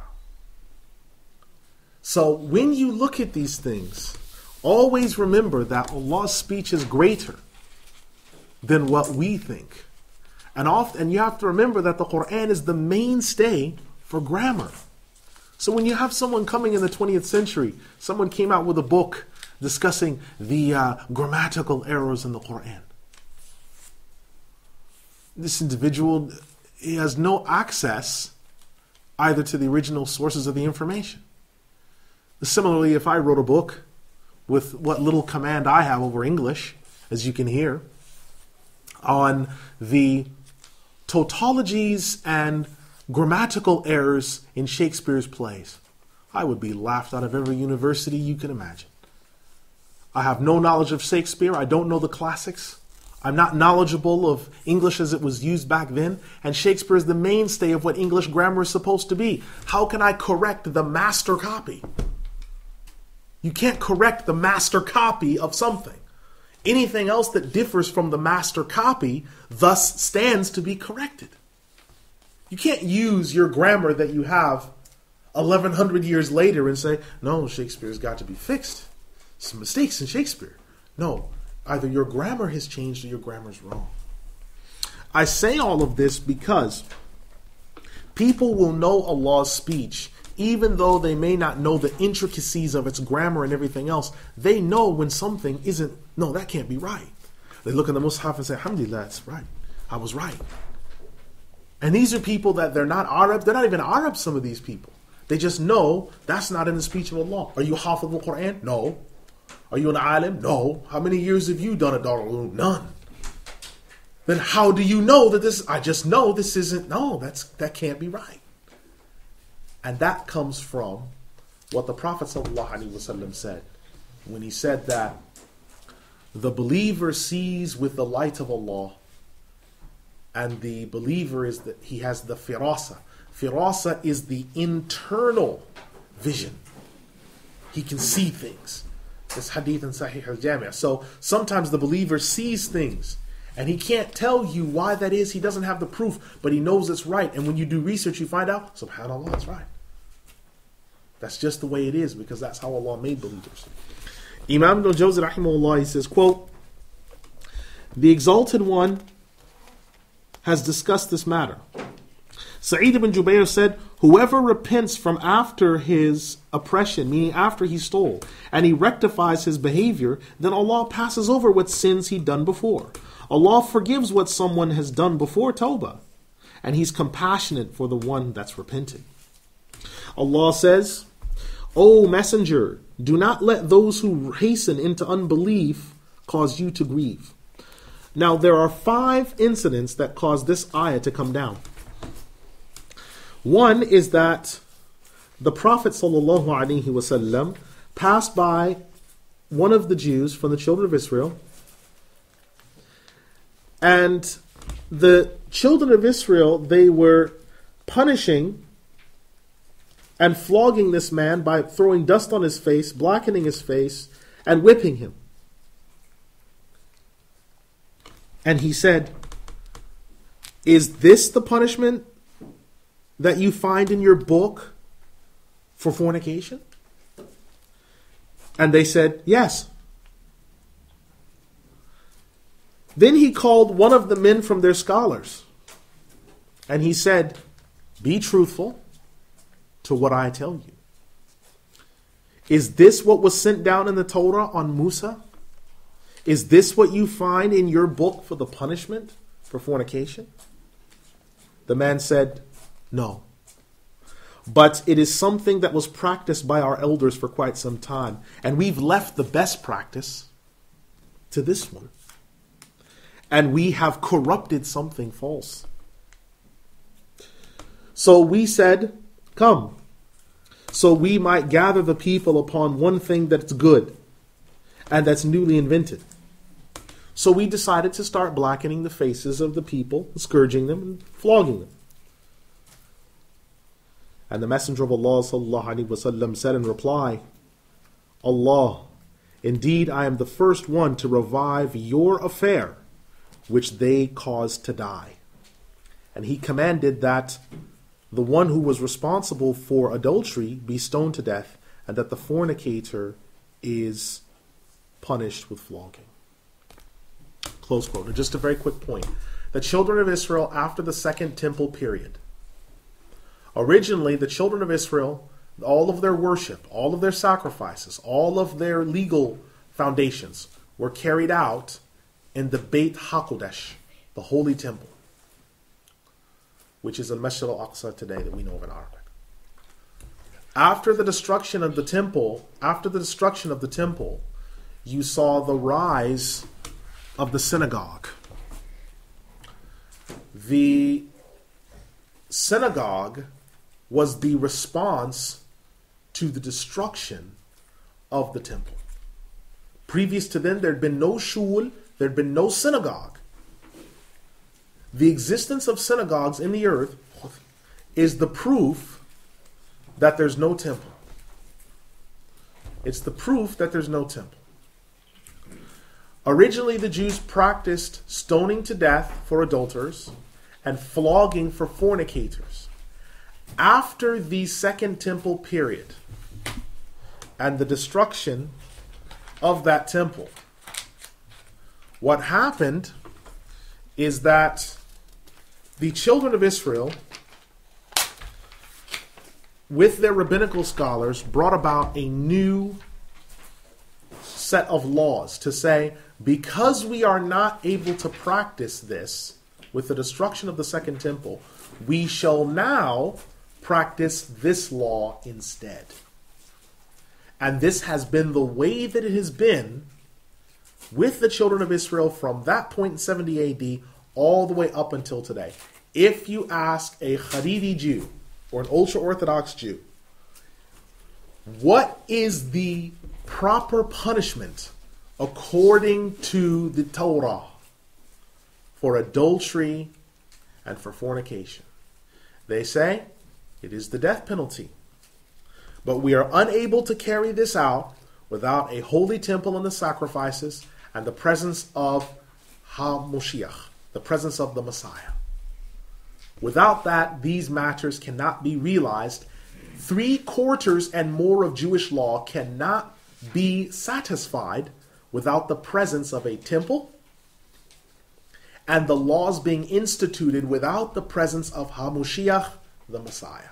So when you look at these things, always remember that Allah's speech is greater than what we think. And often, and you have to remember that the Quran is the mainstay for grammar. So when you have someone coming in the twentieth century, someone came out with a book discussing the uh, grammatical errors in the Quran. This individual, he has no access either to the original sources of the information. Similarly, if I wrote a book with what little command I have over English, as you can hear, on the tautologies and grammatical errors in Shakespeare's plays, I would be laughed out of every university you can imagine. I have no knowledge of Shakespeare. I don't know the classics. I'm not knowledgeable of English as it was used back then. And Shakespeare is the mainstay of what English grammar is supposed to be. How can I correct the master copy? You can't correct the master copy of something. Anything else that differs from the master copy thus stands to be corrected. You can't use your grammar that you have eleven hundred years later and say, no, Shakespeare's got to be fixed. Some mistakes in Shakespeare. No, either your grammar has changed or your grammar's wrong. I say all of this because people will know Allah's speech even though they may not know the intricacies of its grammar and everything else. They know when something isn't, no, that can't be right. They look in the Mus'haf and say, alhamdulillah, that's right. I was right. And these are people that they're not Arab. They're not even Arab, some of these people. They just know that's not in the speech of Allah. Are you Hafidh al-Quran? No. Are you an alim? No. How many years have you done a Darul Uloom? None. Then how do you know that this, I just know this isn't, no, that's that can't be right. And that comes from what the Prophet ﷺ said when he said that the believer sees with the light of Allah, and the believer is that he has the firasa. Firasa is the internal vision. He can see things. This hadith in Sahih al-Jami'. So sometimes the believer sees things and he can't tell you why that is. He doesn't have the proof, but he knows it's right. And when you do research, you find out, subhanAllah, it's right. That's just the way it is, because that's how Allah made believers. Imam Al-Jawzi rahimahullah, he says, quote, the Exalted One has discussed this matter. Sa'id ibn Jubayr said, whoever repents from after his oppression, meaning after he stole, and he rectifies his behavior, then Allah passes over what sins he'd done before. Allah forgives what someone has done before Tawbah, and He's compassionate for the one that's repenting. Allah says, O Messenger, do not let those who hasten into unbelief cause you to grieve. Now, there are five incidents that caused this ayah to come down. One is that the Prophet ﷺ passed by one of the Jews from the children of Israel, and the children of Israel, they were punishing and flogging this man by throwing dust on his face, blackening his face, and whipping him. And he said, "Is this the punishment that you find in your book for fornication?" And they said, "Yes." Then he called one of the men from their scholars, and he said, "Be truthful to what I tell you. Is this what was sent down in the Torah on Musa? Is this what you find in your book for the punishment for fornication?" The man said, "No. But it is something that was practiced by our elders for quite some time, and we've left the best practice to this one. And we have corrupted something false. So we said, 'Come, so we might gather the people upon one thing that's good and that's newly invented.' So we decided to start blackening the faces of the people, scourging them and flogging them. And the Messenger of Allah sallallahu alaihi wasallam said in reply, 'Allah, indeed I am the first one to revive your affair, which they caused to die.' And he commanded that the one who was responsible for adultery be stoned to death, and that the fornicator is punished with flogging." Close quote. And just a very quick point. The children of Israel after the Second Temple period. Originally, the children of Israel, all of their worship, all of their sacrifices, all of their legal foundations were carried out in the Beit HaKodesh, the Holy Temple, which is the Masjid al-Aqsa today that we know of in Arabic. After the destruction of the temple, after the destruction of the temple, you saw the rise of the synagogue. The synagogue was the response to the destruction of the temple. Previous to then, there had been no shul, there had been no synagogue. The existence of synagogues in the earth is the proof that there's no temple. It's the proof that there's no temple. Originally, the Jews practiced stoning to death for adulterers and flogging for fornicators. After the Second Temple period and the destruction of that temple, what happened is that the children of Israel, with their rabbinical scholars, brought about a new set of laws to say, because we are not able to practice this with the destruction of the Second Temple, we shall now practice this law instead. And this has been the way that it has been with the children of Israel from that point in seventy A D all the way up until today. If you ask a Haredi Jew or an ultra-Orthodox Jew, what is the proper punishment according to the Torah for adultery and for fornication? They say it is the death penalty. But we are unable to carry this out without a holy temple and the sacrifices and the presence of HaMoshiach, the presence of the Messiah. Without that, these matters cannot be realized. Three quarters and more of Jewish law cannot be satisfied without the presence of a temple and the laws being instituted without the presence of HaMoshiach, the Messiah.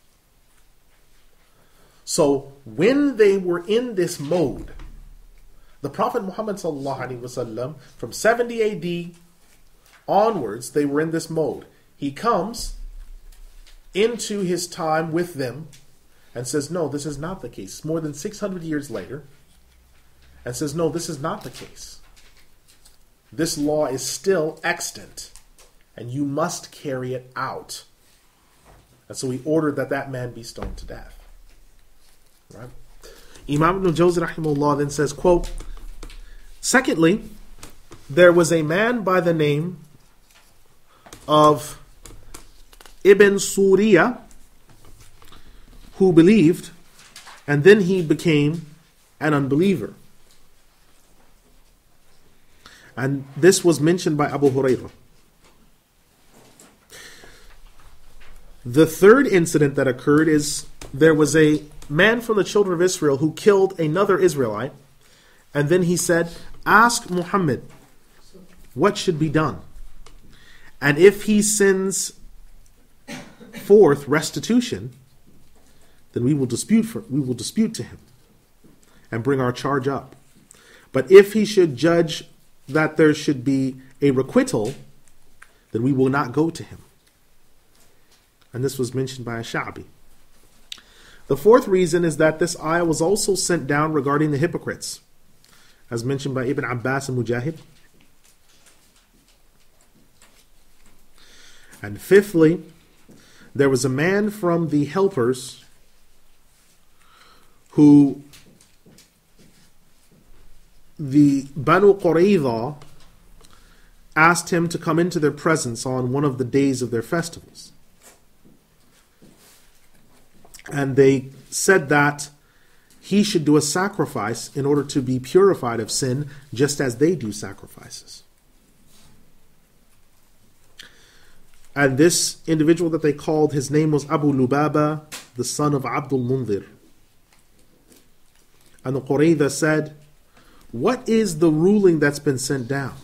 So when they were in this mode, the Prophet Muhammad sallallahu alaihi wasallam, from seventy A D onwards, they were in this mode. He comes into his time with them and says, no, this is not the case. More than six hundred years later, and says, no, this is not the case. this law is still extant, and you must carry it out. And so he ordered that that man be stoned to death. Right? Imam ibn Al-Jawzi rahimahullah then says, quote, secondly, there was a man by the name of Ibn Suriya who believed, and then he became an unbeliever. And this was mentioned by Abu Hurairah. The third incident that occurred is there was a man from the children of Israel who killed another Israelite, and then he said, ask Muhammad what should be done. And if he sends forth restitution, then we will dispute for, we will dispute to him and bring our charge up. But if he should judge that there should be a requital, then we will not go to him. And this was mentioned by Ash-Sha'bi. The fourth reason is that this ayah was also sent down regarding the hypocrites, as mentioned by Ibn Abbas and Mujahid. And fifthly, there was a man from the helpers who the Banu Qurayza asked him to come into their presence on one of the days of their festivals. And they said that he should do a sacrifice in order to be purified of sin, just as they do sacrifices. And this individual that they called, his name was Abu Lubaba, the son of Abdul Mundhir. And the Qurayza said, what is the ruling that's been sent down?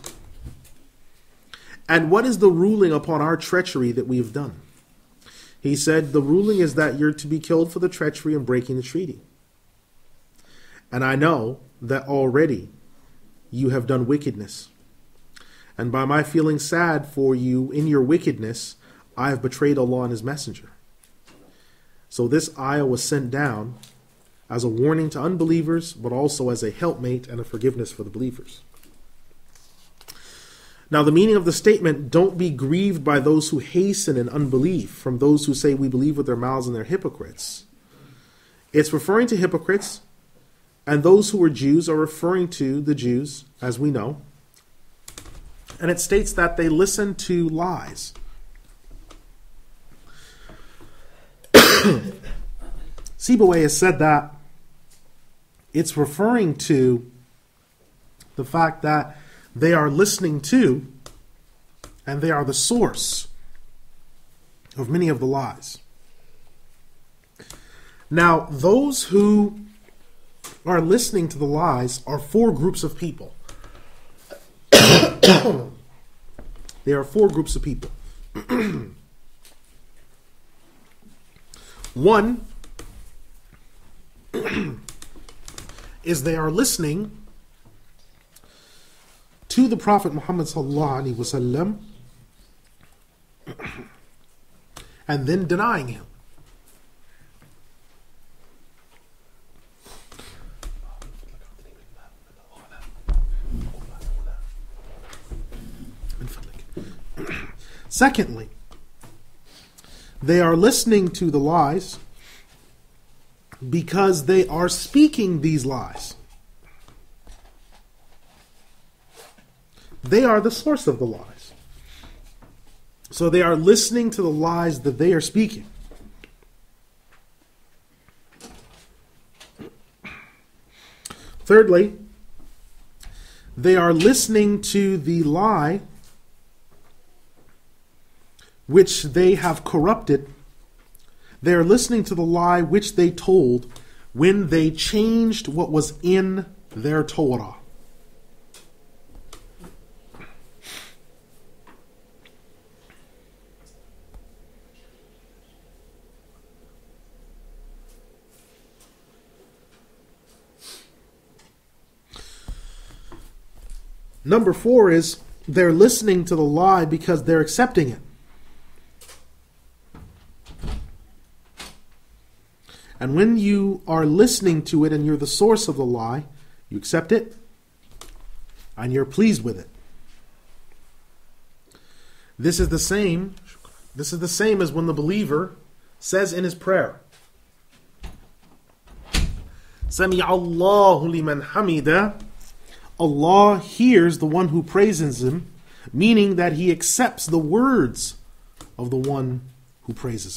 And what is the ruling upon our treachery that we have done? He said, the ruling is that you're to be killed for the treachery and breaking the treaty. And I know that already you have done wickedness. And by my feeling sad for you in your wickedness, I have betrayed Allah and His Messenger. So this ayah was sent down as a warning to unbelievers, but also as a helpmate and a forgiveness for the believers. Now, the meaning of the statement, don't be grieved by those who hasten in unbelief, from those who say we believe with their mouths and they're hypocrites. It's referring to hypocrites, and those who are Jews are referring to the Jews, as we know. And it states that they listen to lies. Sibawayh has said that it's referring to the fact that they are listening to, and they are the source of many of the lies. Now, those who are listening to the lies are four groups of people. There are four groups of people. One is they are listening to the Prophet Muhammad sallallahu alaihi wasallam and then denying him. Secondly, they are listening to the lies because they are speaking these lies. They are the source of the lies. So they are listening to the lies that they are speaking. Thirdly, they are listening to the lie which they have corrupted. They are listening to the lie which they told when they changed what was in their Torah. Number four is they're listening to the lie because they're accepting it. And when you are listening to it and you're the source of the lie, you accept it and you're pleased with it. This is the same, this is the same as when the believer says in his prayer, Sami Allahu liman hamida. Allah hears the one who praises him, meaning that he accepts the words of the one who praises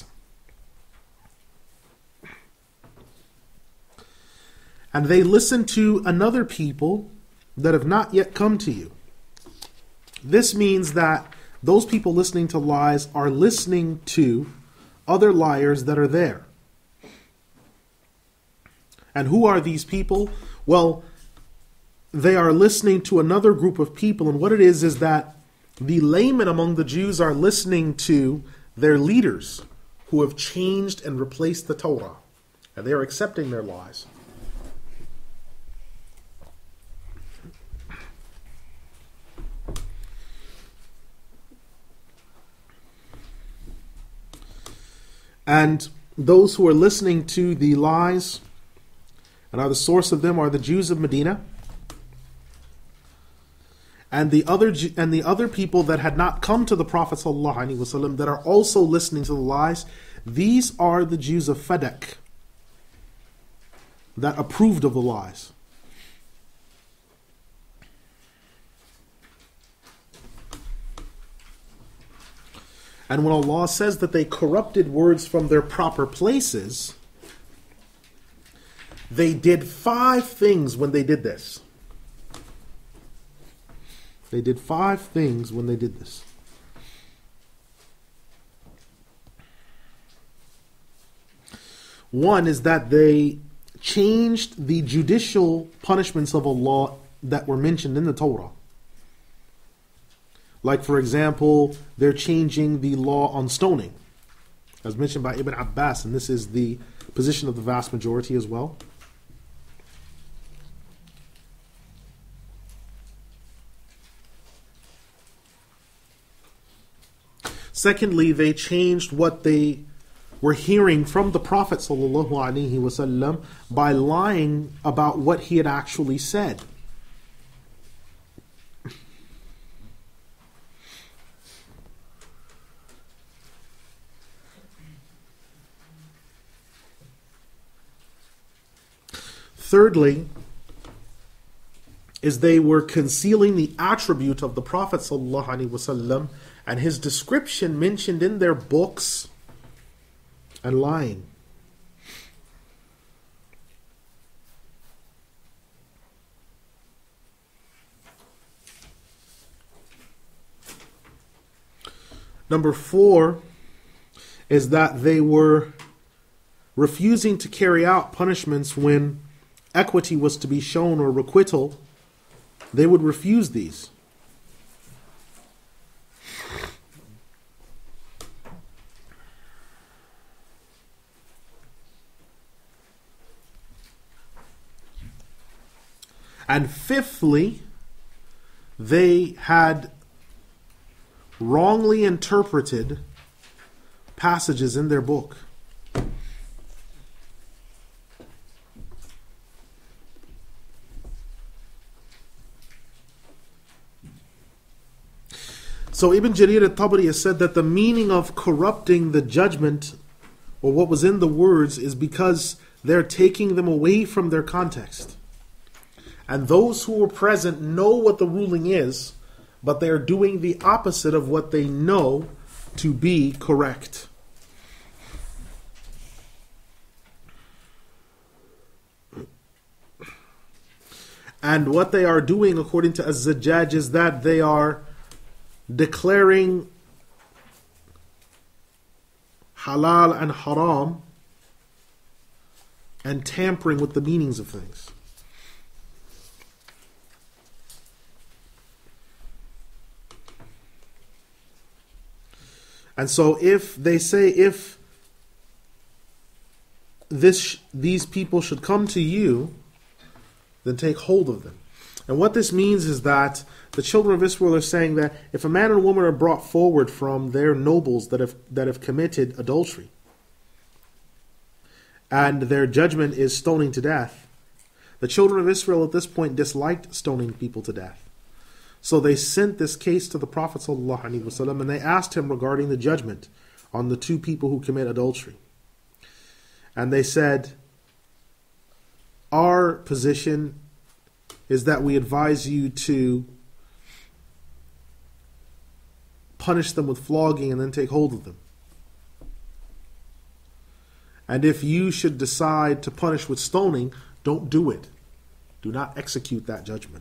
him. And they listen to another people that have not yet come to you. This means that those people listening to lies are listening to other liars that are there. And who are these people? Well, they are listening to another group of people, and what it is is that the laymen among the Jews are listening to their leaders who have changed and replaced the Torah, and they are accepting their lies. And those who are listening to the lies and are the source of them are the Jews of Medina, and the other and the other people that had not come to the Prophet ﷺ that are also listening to the lies. These are the Jews of Fadak that approved of the lies. And when Allah says that they corrupted words from their proper places, they did five things when they did this. They did five things when they did this. One is that they changed the judicial punishments of Allah that were mentioned in the Torah. Like, for example, they're changing the law on stoning, as mentioned by Ibn Abbas, and this is the position of the vast majority as well. Secondly, they changed what they were hearing from the Prophet ﷺ by lying about what he had actually said. Thirdly, is they were concealing the attribute of the Prophet ﷺ and his description mentioned in their books and lying. Number four is that they were refusing to carry out punishments when equity was to be shown or requital. They would refuse these. And fifthly, they had wrongly interpreted passages in their book. So Ibn Jarir al-Tabari has said that the meaning of corrupting the judgment or what was in the words is because they're taking them away from their context. And those who were present know what the ruling is, but they are doing the opposite of what they know to be correct. And what they are doing, according to Az-Zajjaj, is that they are declaring halal and haram and tampering with the meanings of things. And so if they say, if this these people should come to you, then take hold of them. And what this means is that the children of Israel are saying that if a man and a woman are brought forward from their nobles that have that have committed adultery, and their judgment is stoning to death, the children of Israel at this point disliked stoning people to death. So they sent this case to the Prophet ﷺ and they asked him regarding the judgment on the two people who commit adultery. And they said, our position is that we advise you to punish them with flogging and then take hold of them. And if you should decide to punish with stoning, don't do it. Do not execute that judgment.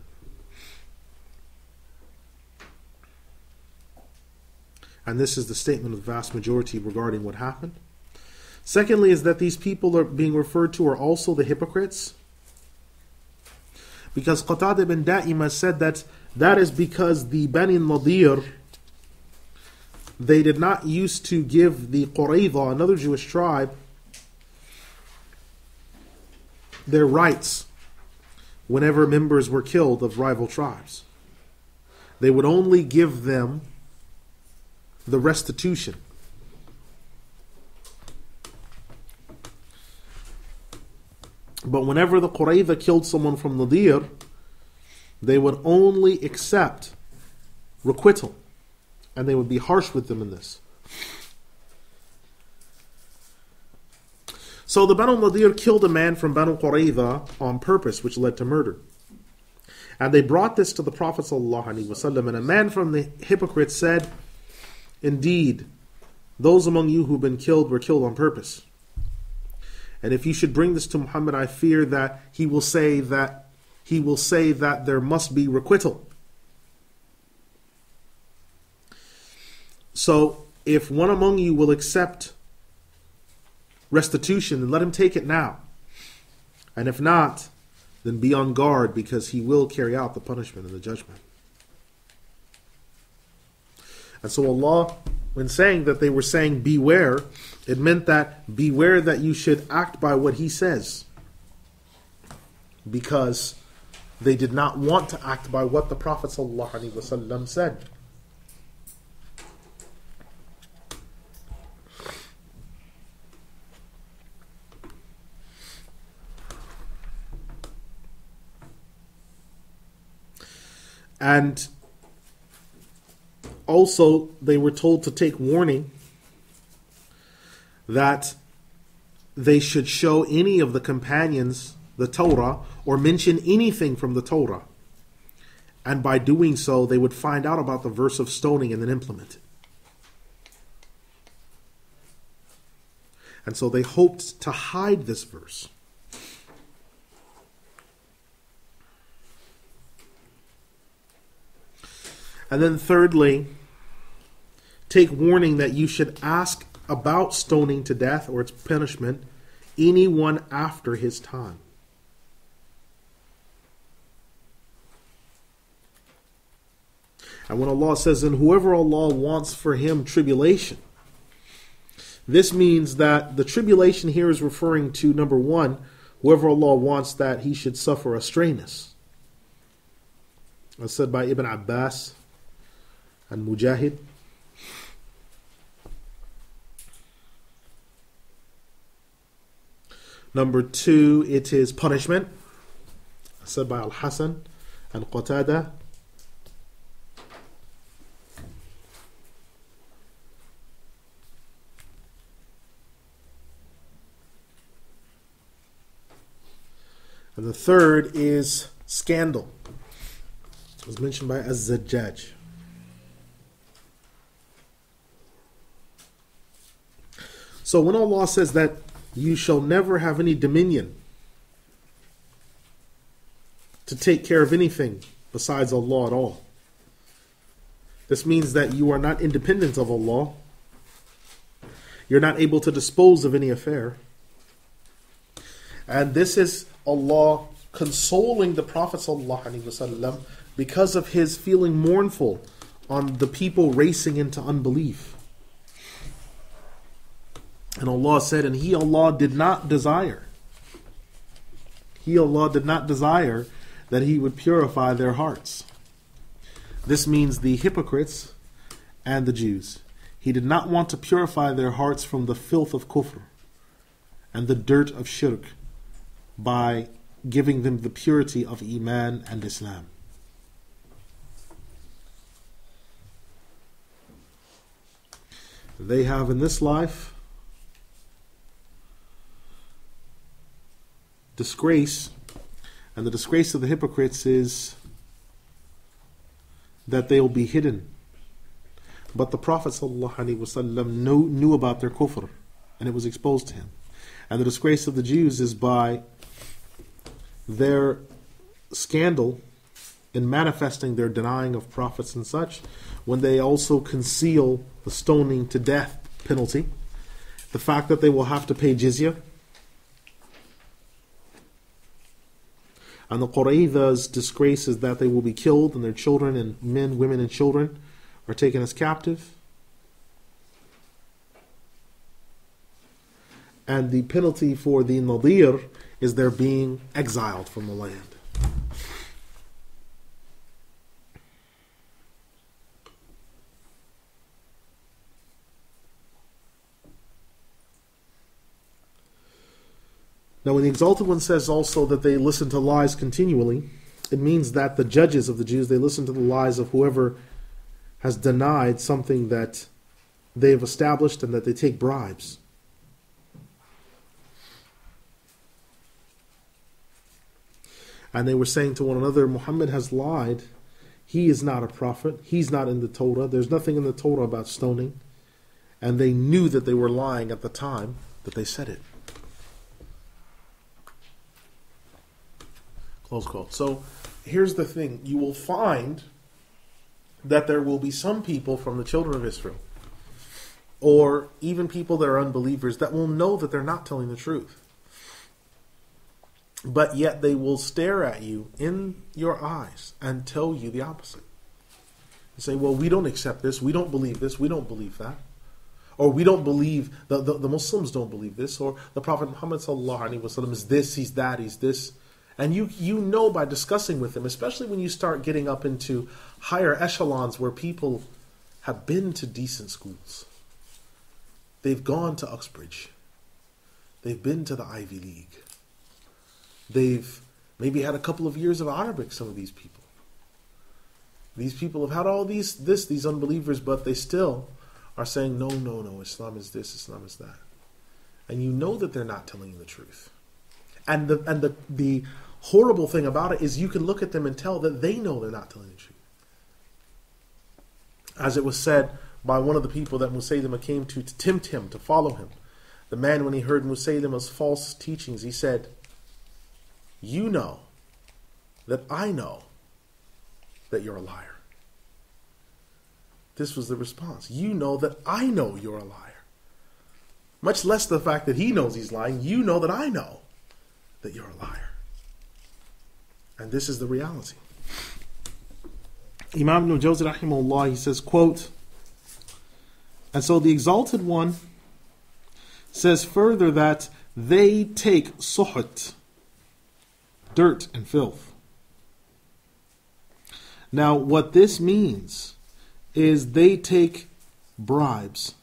And this is the statement of the vast majority regarding what happened. Secondly, is that these people are being referred to are also the hypocrites. Because Qatada ibn Da'ima said that that is because the Bani Nadir, they did not used to give the Qurayza, another Jewish tribe, their rights whenever members were killed of rival tribes. They would only give them the restitution. But whenever the Qurayza killed someone from Nadir, they would only accept requital, and they would be harsh with them in this. So the Banu Nadir killed a man from Banu Qurayza on purpose, which led to murder. And they brought this to the Prophet ﷺ, and a man from the hypocrites said, indeed, those among you who've been killed were killed on purpose. And if you should bring this to Muhammad, I fear that he will say that he will say that there must be requital. So if one among you will accept restitution, then let him take it now. And if not, then be on guard, because he will carry out the punishment and the judgment. And so Allah, when saying that they were saying beware, it meant that beware that you should act by what He says, because they did not want to act by what the Prophet ﷺ said. And also they were told to take warning that they should show any of the companions the Torah or mention anything from the Torah. And by doing so, they would find out about the verse of stoning and then implement it. And so they hoped to hide this verse. And then thirdly, take warning that you should ask about stoning to death or its punishment anyone after his time. And when Allah says, and whoever Allah wants for him tribulation, this means that the tribulation here is referring to, number one, whoever Allah wants that he should suffer a strayness. As said by Ibn Abbas and Mujahid. Number two, it is punishment, said by Al-Hasan and Qatada. And the third is scandal. It was mentioned by Az-Zajjaj. So when Allah says that you shall never have any dominion to take care of anything besides Allah at all, this means that you are not independent of Allah. You're not able to dispose of any affair. And this is Allah consoling the Prophet ﷺ because of his feeling mournful on the people racing into unbelief. And Allah said, and He, Allah, did not desire. He, Allah, did not desire that He would purify their hearts. This means the hypocrites and the Jews. He did not want to purify their hearts from the filth of kufr and the dirt of shirk by giving them the purity of Iman and Islam. they have in this life disgrace, and the disgrace of the hypocrites is that they will be hidden. But the Prophet ﷺ knew, knew about their kufr, and it was exposed to him. And the disgrace of the Jews is by their scandal in manifesting their denying of prophets and such, when they also conceal the stoning to death penalty, the fact that they will have to pay jizya, and the Qurayza's disgrace is that they will be killed and their children and men, women and children are taken as captive. And the penalty for the Nadir is their being exiled from the land. Now, when the Exalted One says also that they listen to lies continually, it means that the judges of the Jews, they listen to the lies of whoever has denied something that they have established, and that they take bribes. And they were saying to one another, Muhammad has lied. He is not a prophet. He's not in the Torah. There's nothing in the Torah about stoning. And they knew that they were lying at the time that they said it. Close quote. So here's the thing. You will find that there will be some people from the children of Israel, or even people that are unbelievers, that will know that they're not telling the truth. But yet they will stare at you in your eyes and tell you the opposite. And say, well, we don't accept this. We don't believe this. We don't believe that. Or we don't believe, the, the, the Muslims don't believe this. Or the Prophet Muhammad sallallahu alaihi wasallam is this, he's that, he's this. And you you know by discussing with them, especially when you start getting up into higher echelons where people have been to decent schools. They've gone to Uxbridge. They've been to the Ivy League. They've maybe had a couple of years of Arabic, some of these people. These people have had all these this, these unbelievers, but they still are saying, no, no, no, Islam is this, Islam is that. And you know that they're not telling you the truth. And the and the the horrible thing about it is you can look at them and tell that they know they're not telling the truth. As it was said by one of the people that Musaylima came to to tempt him to follow him. The man, when he heard Musaylima's false teachings, he said, you know that I know that you're a liar. This was the response. You know that I know you're a liar. Much less the fact that he knows he's lying. You know that I know that you're a liar. And this is the reality. Imam Ibn Al-Jawzi rahimahullah, he says, quote, and so the Exalted One says further that they take suhut, dirt and filth. Now what this means is they take bribes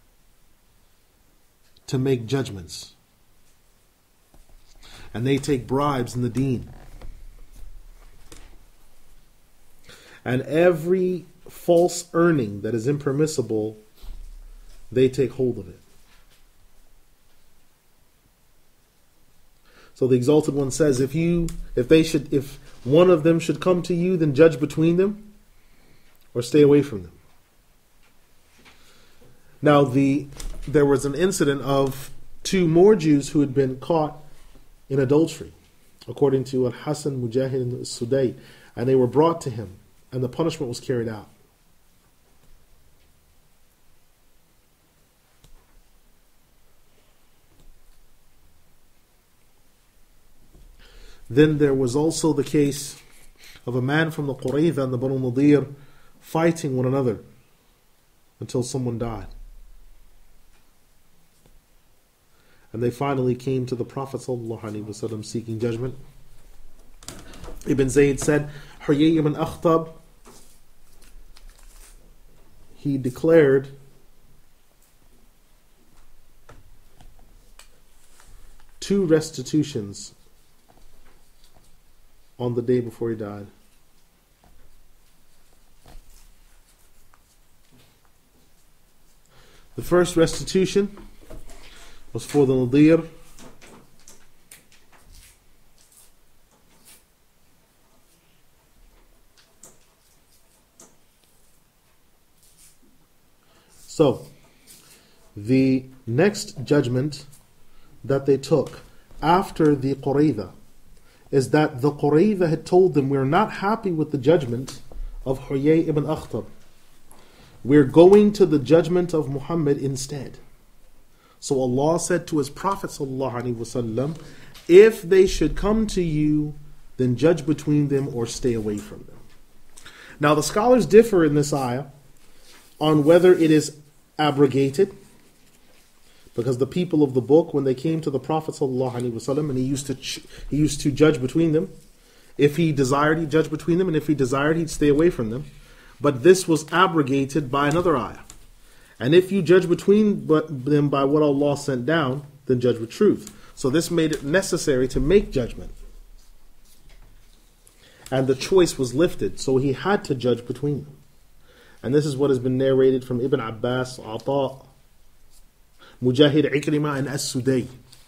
to make judgments. And they take bribes in the deen. And every false earning that is impermissible, they take hold of it. So the Exalted One says, if you, if they should, if one of them should come to you, then judge between them, or stay away from them. Now the there was an incident of two more Jews who had been caught in adultery, according to Al-Hasan, Mujahid, and Sudai, and they were brought to him, and the punishment was carried out. Then there was also the case of a man from the Qurayza and the Banu Nadir fighting one another until someone died. And they finally came to the Prophet ﷺ seeking judgment. Ibn Zayd said, Huyay ibn Akhtab, he declared two restitutions on the day before he died. The first restitution was for the nadir. So, the next judgment that they took after the Qurayza is that the Qurayza had told them, we're not happy with the judgment of Huyay ibn Akhtab. We're going to the judgment of Muhammad instead. So Allah said to His Prophet ﷺ, if they should come to you, then judge between them or stay away from them. Now the scholars differ in this ayah on whether it is abrogated, because the people of the book, when they came to the Prophet ﷺ and he used to ch- he used to judge between them, if he desired, he'd judge between them, and if he desired, he'd stay away from them. But this was abrogated by another ayah. And if you judge between them by what Allah sent down, then judge with truth. So this made it necessary to make judgment. And the choice was lifted, so he had to judge between them. And this is what has been narrated from Ibn Abbas, Ata, Mujahid, Ikrimah, and As-Sudai.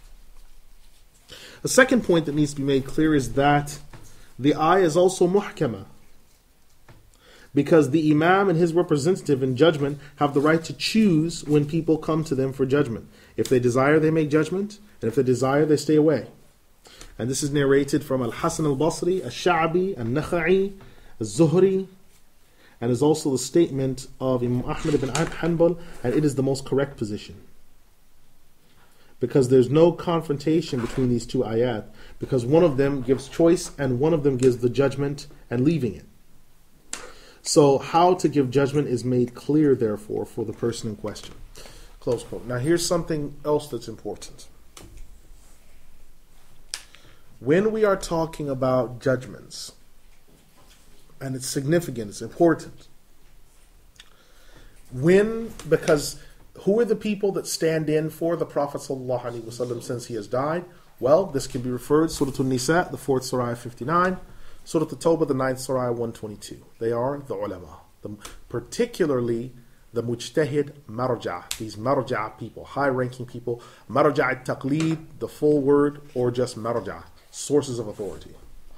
The second point that needs to be made clear is that the ayah is also muhkama, because the Imam and his representative in judgment have the right to choose when people come to them for judgment. If they desire, they make judgment, and if they desire, they stay away. And this is narrated from Al-Hasan al-Basri, Al-Sha'bi, Al-Nakha'i, Al-Zuhri, and is also the statement of Imam Ahmad ibn Hanbal, and it is the most correct position. Because there's no confrontation between these two ayat, because one of them gives choice and one of them gives the judgment and leaving it. So how to give judgment is made clear, therefore, for the person in question. Close quote. Now here's something else that's important. When we are talking about judgments, and it's significant, it's important. When, because who are the people that stand in for the Prophet ﷺ since he has died? Well, this can be referred, Surah An-Nisa, the fourth Surah fifty-nine, Surah At-Tawbah, the ninth Surah one twenty-two. They are the ulama, the, particularly the mujtahid marja', these marja' people, high-ranking people, marja' at-taqleed, the full word, or just marja', sources of authority.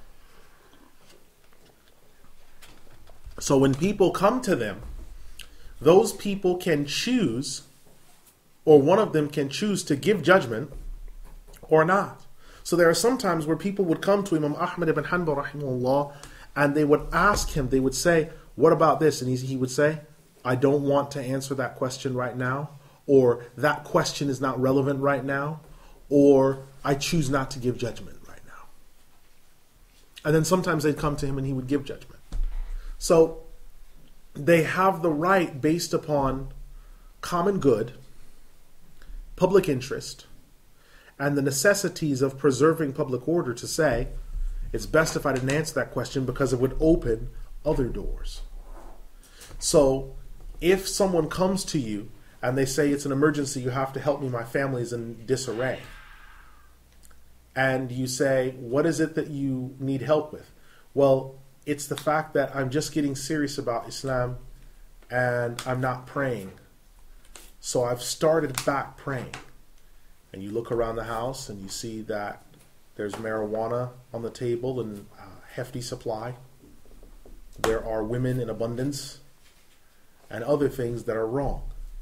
So when people come to them, those people can choose, or one of them can choose to give judgment or not. So there are some times where people would come to Imam Ahmad ibn Hanbal rahimahullah, and they would ask him, they would say, what about this? And he, he would say, I don't want to answer that question right now, or that question is not relevant right now, or I choose not to give judgment right now. And then sometimes they'd come to him and he would give judgment. So they have the right, based upon common good, public interest, and the necessities of preserving public order, to say, it's best if I didn't answer that question because it would open other doors. So if someone comes to you and they say it's an emergency, you have to help me, my family is in disarray, and you say, what is it that you need help with? Well, it's the fact that I'm just getting serious about Islam and I'm not praying. So I've started back praying. And you look around the house and you see that there's marijuana on the table in a hefty supply. There are women in abundance and other things that are wrong.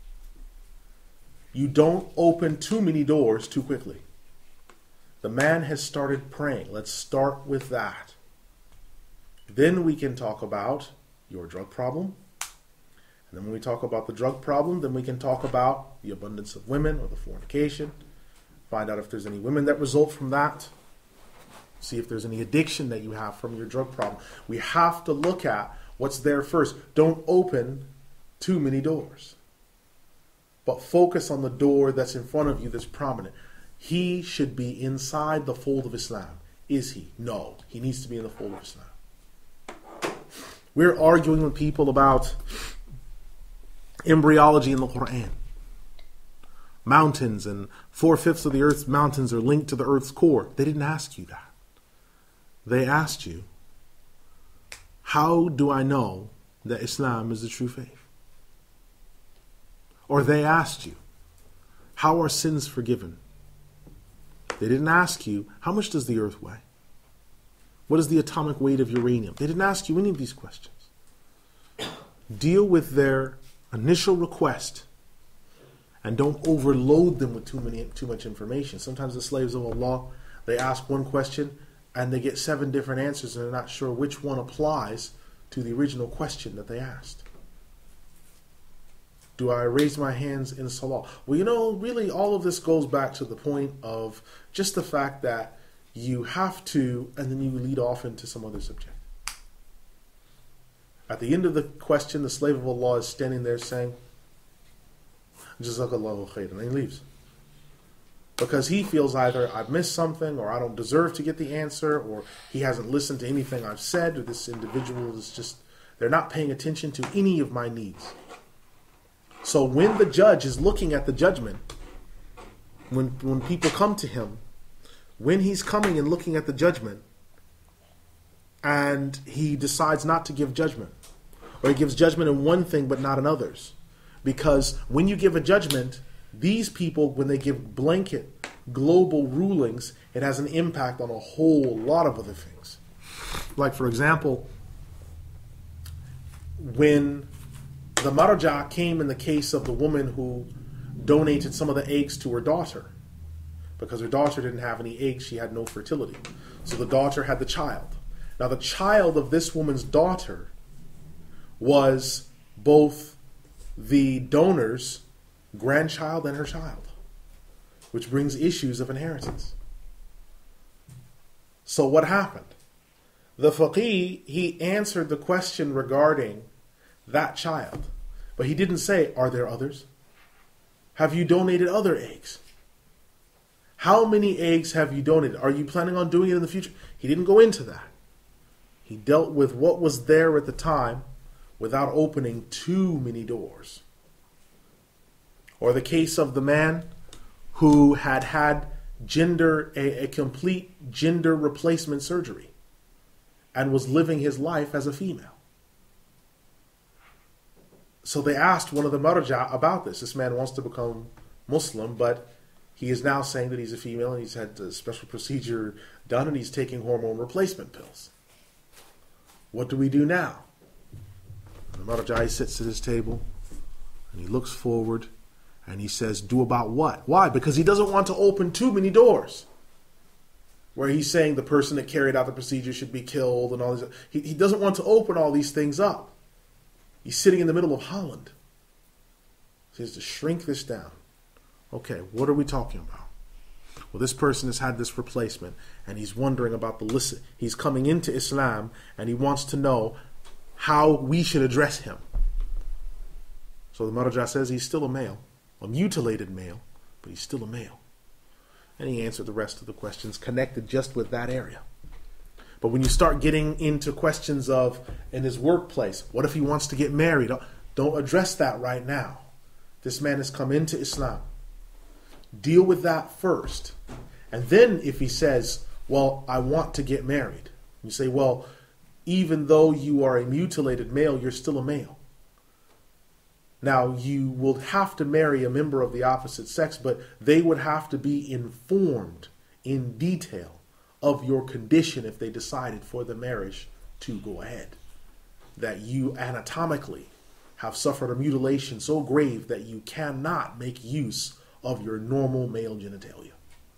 You don't open too many doors too quickly. The man has started praying. Let's start with that. Then we can talk about your drug problem. And then when we talk about the drug problem, then we can talk about the abundance of women or the fornication. Find out if there's any women that result from that. See if there's any addiction that you have from your drug problem. We have to look at what's there first. Don't open too many doors, but focus on the door that's in front of you, that's prominent. He should be inside the fold of Islam. Is he? No. He needs to be in the fold of Islam. We're arguing with people about embryology in the Quran. Mountains, and four-fifths of the earth's mountains are linked to the earth's core. They didn't ask you that. They asked you, how do I know that Islam is the true faith? Or they asked you, how are sins forgiven? They didn't ask you, how much does the earth weigh? What is the atomic weight of uranium? They didn't ask you any of these questions. Deal with their initial request and don't overload them with too many, too much information. Sometimes the slaves of Allah, they ask one question and they get seven different answers and they're not sure which one applies to the original question that they asked. Do I raise my hands in salah? Well, you know, really all of this goes back to the point of just the fact that you have to, and then you lead off into some other subject. At the end of the question, the slave of Allah is standing there saying, Jazakallahu khairan, and he leaves. Because he feels either I've missed something, or I don't deserve to get the answer, or he hasn't listened to anything I've said, or this individual is just, they're not paying attention to any of my needs. So when the judge is looking at the judgment, when when people come to him, when he's coming and looking at the judgment, and he decides not to give judgment, or he gives judgment in one thing but not in others, because when you give a judgment, these people, when they give blanket global rulings, it has an impact on a whole lot of other things. Like, for example, when the marja came in the case of the woman who donated some of the eggs to her daughter, because her daughter didn't have any eggs, she had no fertility. So the daughter had the child. Now the child of this woman's daughter was both the donor's grandchild and her child, which brings issues of inheritance. So what happened? The faqih, he answered the question regarding that child, but he didn't say, are there others? Have you donated other eggs? How many eggs have you donated? Are you planning on doing it in the future? He didn't go into that. He dealt with what was there at the time without opening too many doors. Or the case of the man who had had gender, a, a complete gender replacement surgery and was living his life as a female. So they asked one of the marja about this. This man wants to become Muslim, but he is now saying that he's a female and he's had a special procedure done and he's taking hormone replacement pills. What do we do now? And the marja sits at his table and he looks forward and he says, do about what? Why? Because he doesn't want to open too many doors. Where he's saying the person that carried out the procedure should be killed and all this. He, he doesn't want to open all these things up. He's sitting in the middle of Holland. He says to shrink this down. Okay, what are we talking about? Well, this person has had this replacement and he's wondering about the listen. He's coming into Islam and he wants to know how we should address him. So the marja says he's still a male, a mutilated male, but he's still a male. And he answered the rest of the questions connected just with that area. But when you start getting into questions of in his workplace, what if he wants to get married? Don't address that right now. This man has come into Islam. Deal with that first. And then if he says, well, I want to get married. You say, well, even though you are a mutilated male, you're still a male. Now, you will have to marry a member of the opposite sex, but they would have to be informed in detail of your condition if they decided for the marriage to go ahead. That you anatomically have suffered a mutilation so grave that you cannot make use of your normal male genitalia.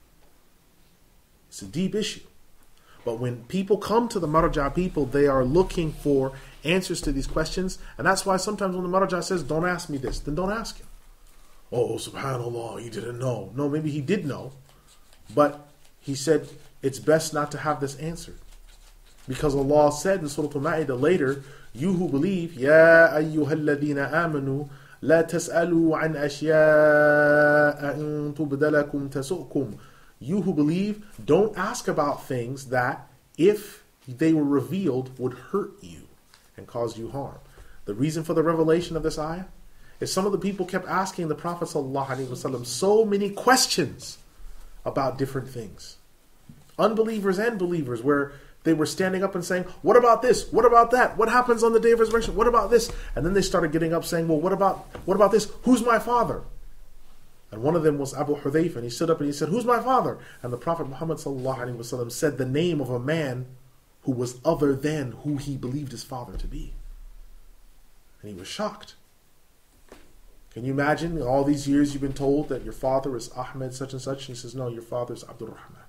It's a deep issue. But when people come to the marja people, they are looking for answers to these questions. And that's why sometimes when the marja says, don't ask me this, then don't ask him. Oh, subhanAllah, you didn't know. No, maybe he did know. But he said, it's best not to have this answered. Because Allah said in Surah Al-Maidah later, you who believe, Ya ayyuhalladhina amanu, la tas'alu an ashya'a in tubdalakum tasu'kum. You who believe, don't ask about things that, if they were revealed, would hurt you and cause you harm. The reason for the revelation of this ayah is some of the people kept asking the Prophet ﷺ so many questions about different things. Unbelievers and believers, where they were standing up and saying, what about this? What about that? What happens on the day of resurrection? What about this? And then they started getting up saying, well, what about what about this? Who's my father? And one of them was Abu Hudayfa, and he stood up and he said, who's my father? And the Prophet Muhammad sallallahu alaihi wasallam said the name of a man who was other than who he believed his father to be. And he was shocked. Can you imagine, all these years you've been told that your father is Ahmed such and such, and he says, no, your father is Abdur-Rahman.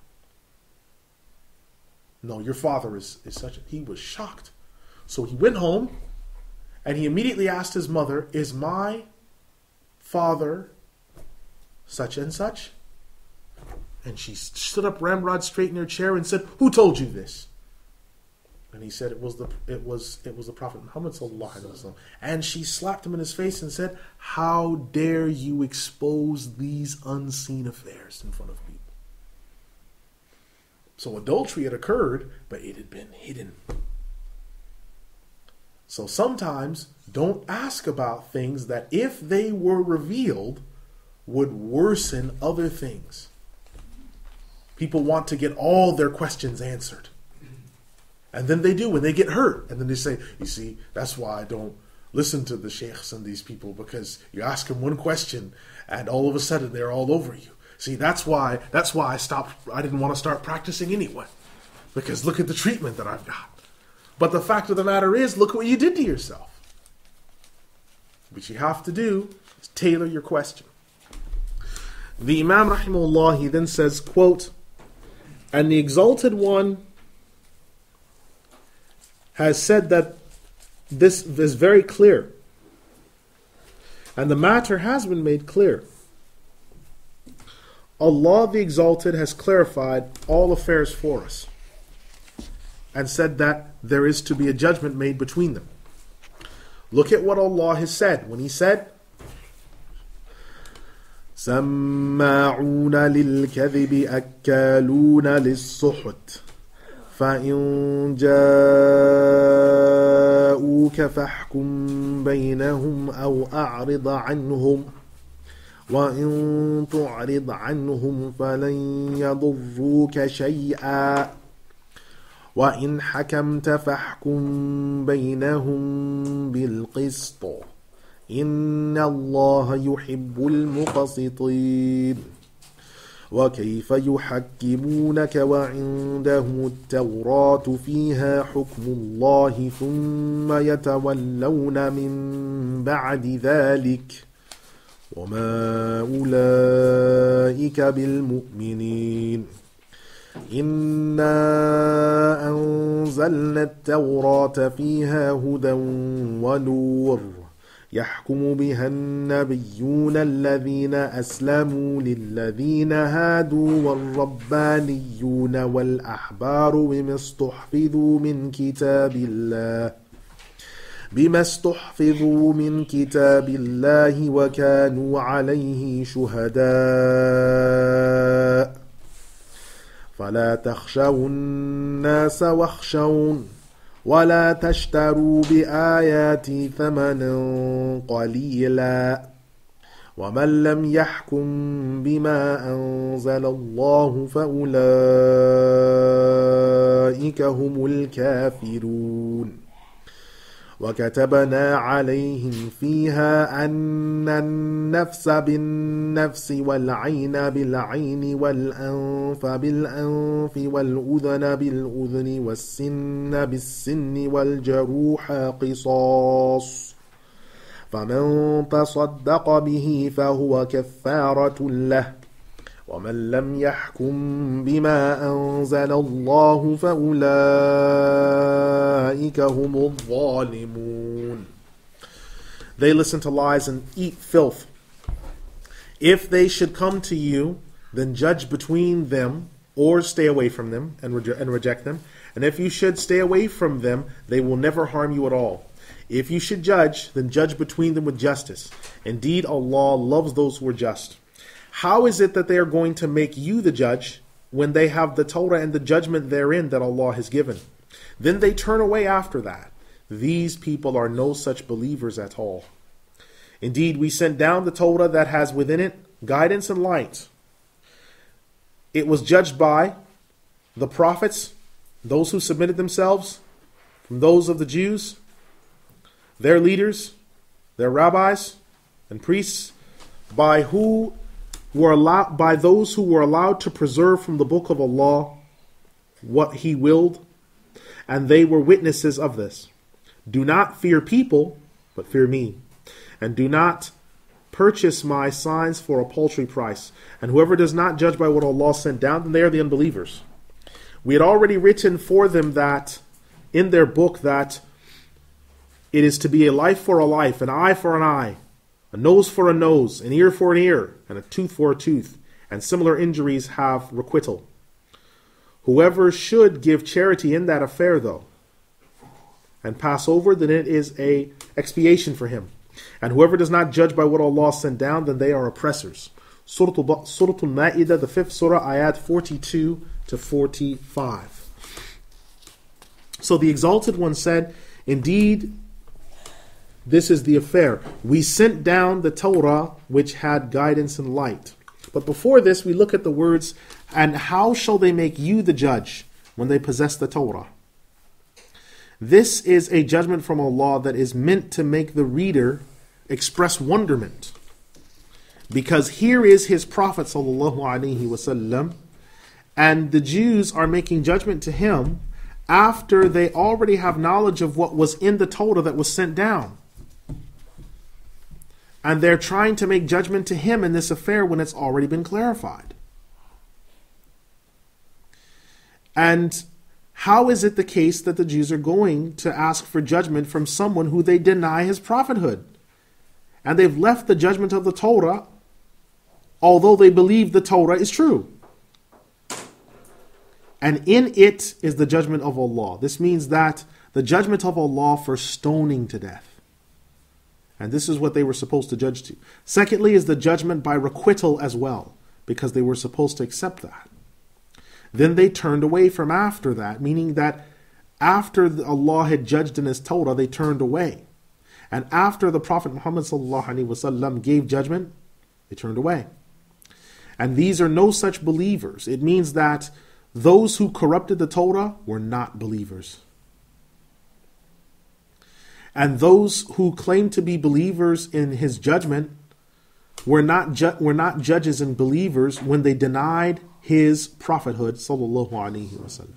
No, your father is, is such a... He was shocked. So he went home, and he immediately asked his mother, is my father such and such? And she stood up ramrod straight in her chair and said, who told you this? And he said it was the it was it was the Prophet Muhammad sallallahu alaihi wasallam. And she slapped him in his face and said, how dare you expose these unseen affairs in front of people? So adultery had occurred, but it had been hidden. So sometimes don't ask about things that, if they were revealed, would worsen other things. People want to get all their questions answered. And then they do when they get hurt. And then they say, you see, that's why I don't listen to the sheikhs and these people, because you ask them one question and all of a sudden they're all over you. See, that's why that's why I stopped. I didn't want to start practicing anyway, because look at the treatment that I've got. But the fact of the matter is, look what you did to yourself. What you have to do is tailor your question. The Imam rahimahullah, he then says, quote, and the Exalted One has said that this is very clear, and the matter has been made clear. Allah the Exalted has clarified all affairs for us and said that there is to be a judgment made between them. Look at what Allah has said when He said, سَمَّاعُونَ لِلْكَذِبِ أَكَّالُونَ لِلسُّحْتِ فَإِن جَاءُوكَ فَاحْكُم بَيْنَهُمْ أَوْ أَعْرِضْ عَنْهُمْ وَإِن تُعْرِضْ عَنْهُمْ فَلَن يَضُرُّوكَ شَيْئًا وَإِنْ حَكَمْتَ فَاحْكُم بَيْنَهُمْ بِالْقِسْطِ إِنَّ اللَّهَ يُحِبُّ الْمُقْسِطِينَ وكيف يحكمونك وعندهم التوراة فيها حكم الله ثم يتولون من بعد ذلك وما أولئك بالمؤمنين إنا أنزلنا التوراة فيها هدى ونور يحكم بها النبيون الذين أسلموا للذين هادوا والربانيون والأحبار بما استحفظوا من كتاب الله بما استحفظوا من كتاب الله وكانوا عليه شهداء فلا تخشوا الناس واخشون ولا تشتروا بآياتي ثمنا قليلا ومن لم يحكم بما أنزل الله فأولئك هم الكافرون وكتبنا عليهم فيها أن النفس بالنفس والعين بالعين والأنف بالأنف والأذن بالأذن والسن بالسن والجروح قصاص فمن تصدق به فهو كفارة له ومن لم يحكم بما أنزل الله فأولئك هم الظالمون. They listen to lies and eat filth. If they should come to you, then judge between them or stay away from them and, re- and reject them. And if you should stay away from them, they will never harm you at all. If you should judge, then judge between them with justice. Indeed, Allah loves those who are just. How is it that they are going to make you the judge when they have the Torah and the judgment therein that Allah has given? Then they turn away after that. These people are no such believers at all. Indeed, we sent down the Torah that has within it guidance and light. It was judged by the prophets those who submitted themselves from those of the Jews, their leaders, their rabbis and priests, by who were allowed, by those who were allowed to preserve from the book of Allah what He willed, and they were witnesses of this. Do not fear people, but fear me, and do not purchase my signs for a paltry price. And whoever does not judge by what Allah sent down, then they are the unbelievers. We had already written for them that in their book that it is to be a life for a life, an eye for an eye, a nose for a nose, an ear for an ear, and a tooth for a tooth, and similar injuries have requital. Whoever should give charity in that affair, though, and pass over, then it is a expiation for him. And whoever does not judge by what Allah sent down, then they are oppressors. Surah Al-Maidah, the fifth surah, ayat forty-two to forty-five. So the Exalted One said, indeed, this is the affair. We sent down the Torah, which had guidance and light. But before this, we look at the words, and how shall they make you the judge when they possess the Torah? This is a judgment from Allah that is meant to make the reader express wonderment. Because here is His Prophet sallallahu alaihi wasallam, and the Jews are making judgment to him after they already have knowledge of what was in the Torah that was sent down. And they're trying to make judgment to him in this affair when it's already been clarified. And how is it the case that the Jews are going to ask for judgment from someone who they deny his prophethood? And they've left the judgment of the Torah, although they believe the Torah is true. And in it is the judgment of Allah. This means that the judgment of Allah for stoning to death. And this is what they were supposed to judge to. Secondly is the judgment by requital as well, because they were supposed to accept that. Then they turned away from after that, meaning that after Allah had judged in His Torah, they turned away. And after the Prophet Muhammad sallallahu alaihi wasallam gave judgment, they turned away. And these are no such believers. It means that those who corrupted the Torah were not believers. And those who claim to be believers in His judgment were not ju- were not judges and believers when they denied His prophethood, sallallahu alaihi wasallam.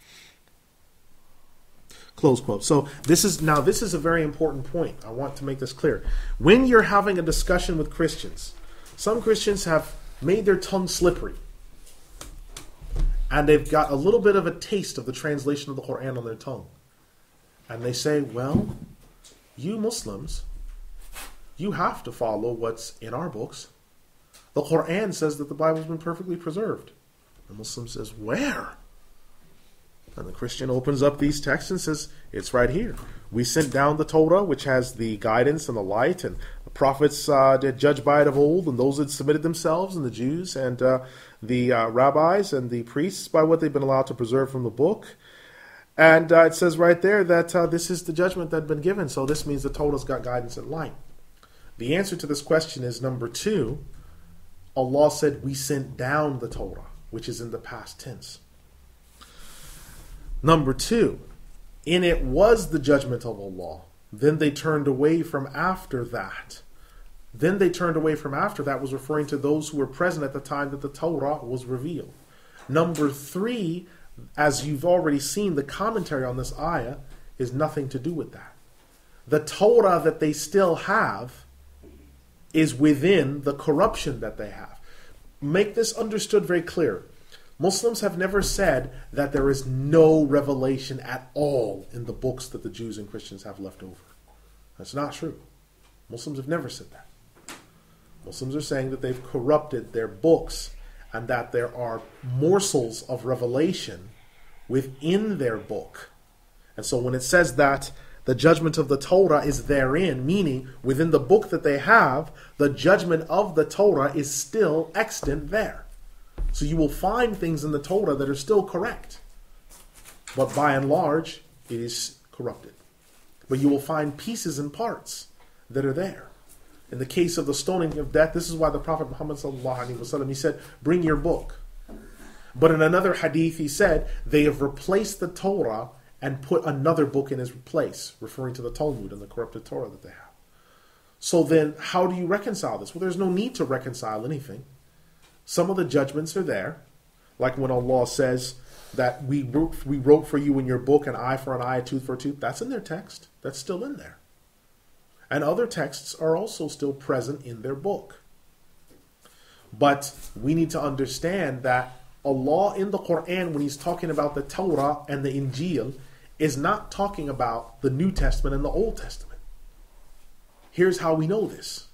Close quote. So this is now this is a very important point. I want to make this clear. When you're having a discussion with Christians, some Christians have made their tongue slippery, and they've got a little bit of a taste of the translation of the Quran on their tongue, and they say, "Well, you Muslims, you have to follow what's in our books. The Quran says that the Bible's been perfectly preserved." The Muslim says, "Where?" And the Christian opens up these texts and says, "It's right here. We sent down the Torah, which has the guidance and the light, and the prophets uh, did judge by it of old, and those that submitted themselves, and the Jews, and uh, the uh, rabbis, and the priests by what they've been allowed to preserve from the book." And uh, it says right there that uh, this is the judgment that had been given. So this means the Torah's got guidance and light. The answer to this question is number two. Allah said, we sent down the Torah, which is in the past tense. Number two, in it was the judgment of Allah. Then they turned away from after that. Then they turned away from after that was referring to those who were present at the time that the Torah was revealed. Number three, as you've already seen, the commentary on this ayah is nothing to do with that. The Torah that they still have is within the corruption that they have. Make this understood very clear. Muslims have never said that there is no revelation at all in the books that the Jews and Christians have left over. That's not true. Muslims have never said that. Muslims are saying that they've corrupted their books and that there are morsels of revelation within their book. And so when it says that the judgment of the Torah is therein, meaning within the book that they have, the judgment of the Torah is still extant there. So you will find things in the Torah that are still correct, but by and large, it is corrupted. But you will find pieces and parts that are there. In the case of the stoning of death, this is why the Prophet Muhammad sallallahu alaihi wasallam, he said, "Bring your book." But in another hadith he said, they have replaced the Torah and put another book in its place, referring to the Talmud and the corrupted Torah that they have. So then, how do you reconcile this? Well, there's no need to reconcile anything. Some of the judgments are there, like when Allah says that we wrote, we wrote for you in your book an eye for an eye, a tooth for a tooth. That's in their text. That's still in there. And other texts are also still present in their book. But we need to understand that Allah in the Quran, when He's talking about the Torah and the Injil, is not talking about the New Testament and the Old Testament. Here's how we know this.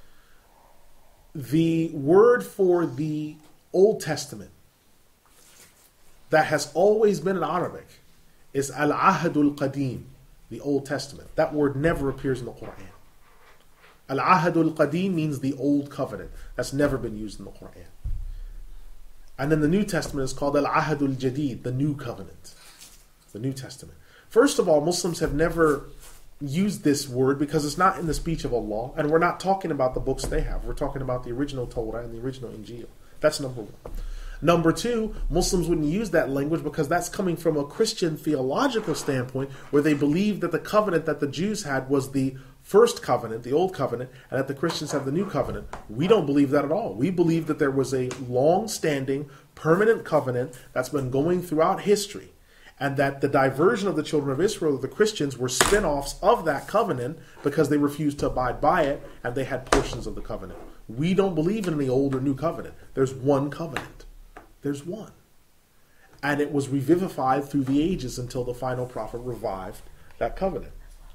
The word for the Old Testament that has always been in Arabic is Al-Ahadul Qadim, the Old Testament. That word never appears in the Quran. Al-Ahadul Qadim means the Old Covenant. That's never been used in the Quran. And then the New Testament is called Al-Ahadul Jadid, the New Covenant, the New Testament. First of all, Muslims have never used this word because it's not in the speech of Allah, and we're not talking about the books they have. We're talking about the original Torah and the original Injil. That's number one. Number two, Muslims wouldn't use that language because that's coming from a Christian theological standpoint where they believe that the covenant that the Jews had was the first covenant, the old covenant, and that the Christians have the new covenant. We don't believe that at all. We believe that there was a long-standing, permanent covenant that's been going throughout history, and that the diversion of the children of Israel, the Christians, were spin-offs of that covenant because they refused to abide by it, and they had portions of the covenant. We don't believe in the old or new covenant. There's one covenant. There's one. And it was revivified through the ages until the final prophet revived that covenant.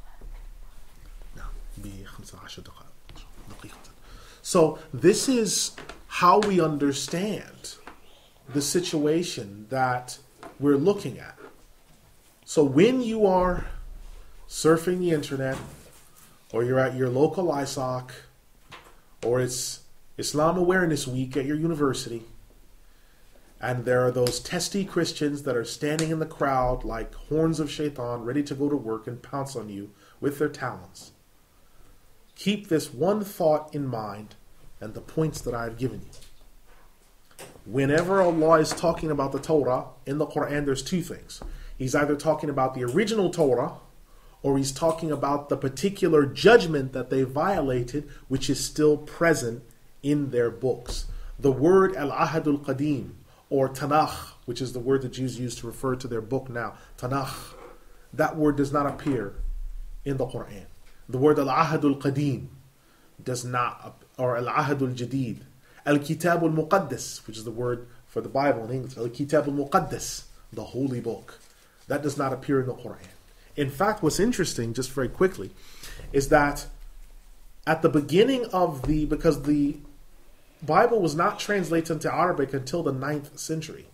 So this is how we understand the situation that we're looking at. So when you are surfing the internet, or you're at your local I S O C, or it's Islam Awareness Week at your university, and there are those testy Christians that are standing in the crowd like horns of shaitan, ready to go to work and pounce on you with their talons, keep this one thought in mind and the points that I've given you. Whenever Allah is talking about the Torah in the Quran, there's two things. He's either talking about the original Torah, or he's talking about the particular judgment that they violated, which is still present in their books. The word Al-Ahadul Qadim, or Tanakh, which is the word the Jews use to refer to their book now, Tanakh, that word does not appear in the Quran. The word Al-Ahadul Qadim does not, or Al-Ahadul Jadid. Al-Kitab al-Muqaddas, which is the word for the Bible in English, Al-Kitab al-Muqaddas, the holy book. That does not appear in the Quran. In fact, what's interesting, just very quickly, is that at the beginning of the, because the Bible was not translated into Arabic until the ninth century.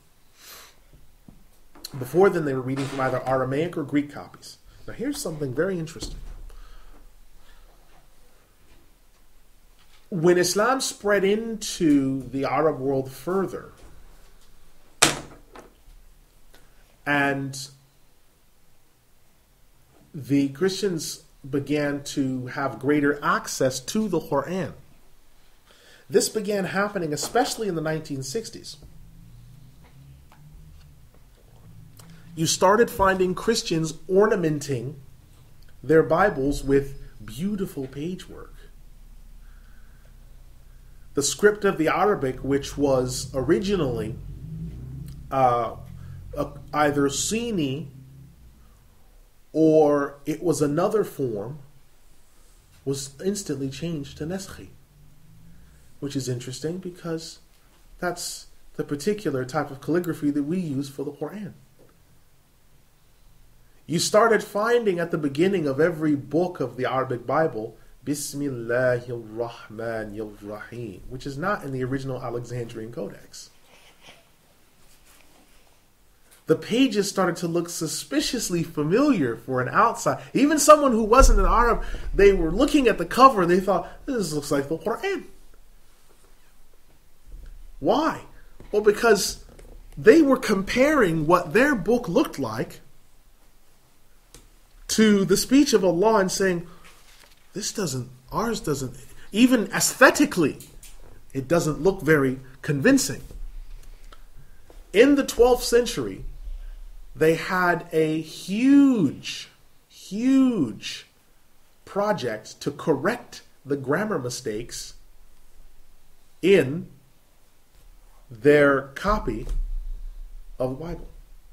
Before then, they were reading from either Aramaic or Greek copies. Now, here's something very interesting. When Islam spread into the Arab world further, and the Christians began to have greater access to the Quran, this began happening especially in the nineteen sixties. You started finding Christians ornamenting their Bibles with beautiful pagework. The script of the Arabic, which was originally uh, uh, either Sini or it was another form, was instantly changed to Naskhi. Which is interesting because that's the particular type of calligraphy that we use for the Quran. You started finding at the beginning of every book of the Arabic Bible, Bismillahir Rahmanir Rahim, which is not in the original Alexandrian Codex. The pages started to look suspiciously familiar for an outside. Even someone who wasn't an Arab, they were looking at the cover and they thought, this looks like the Quran. Why? Well, because they were comparing what their book looked like to the speech of Allah and saying, this doesn't, ours doesn't, even aesthetically, it doesn't look very convincing. In the twelfth century, they had a huge, huge project to correct the grammar mistakes in their copy of the Bible.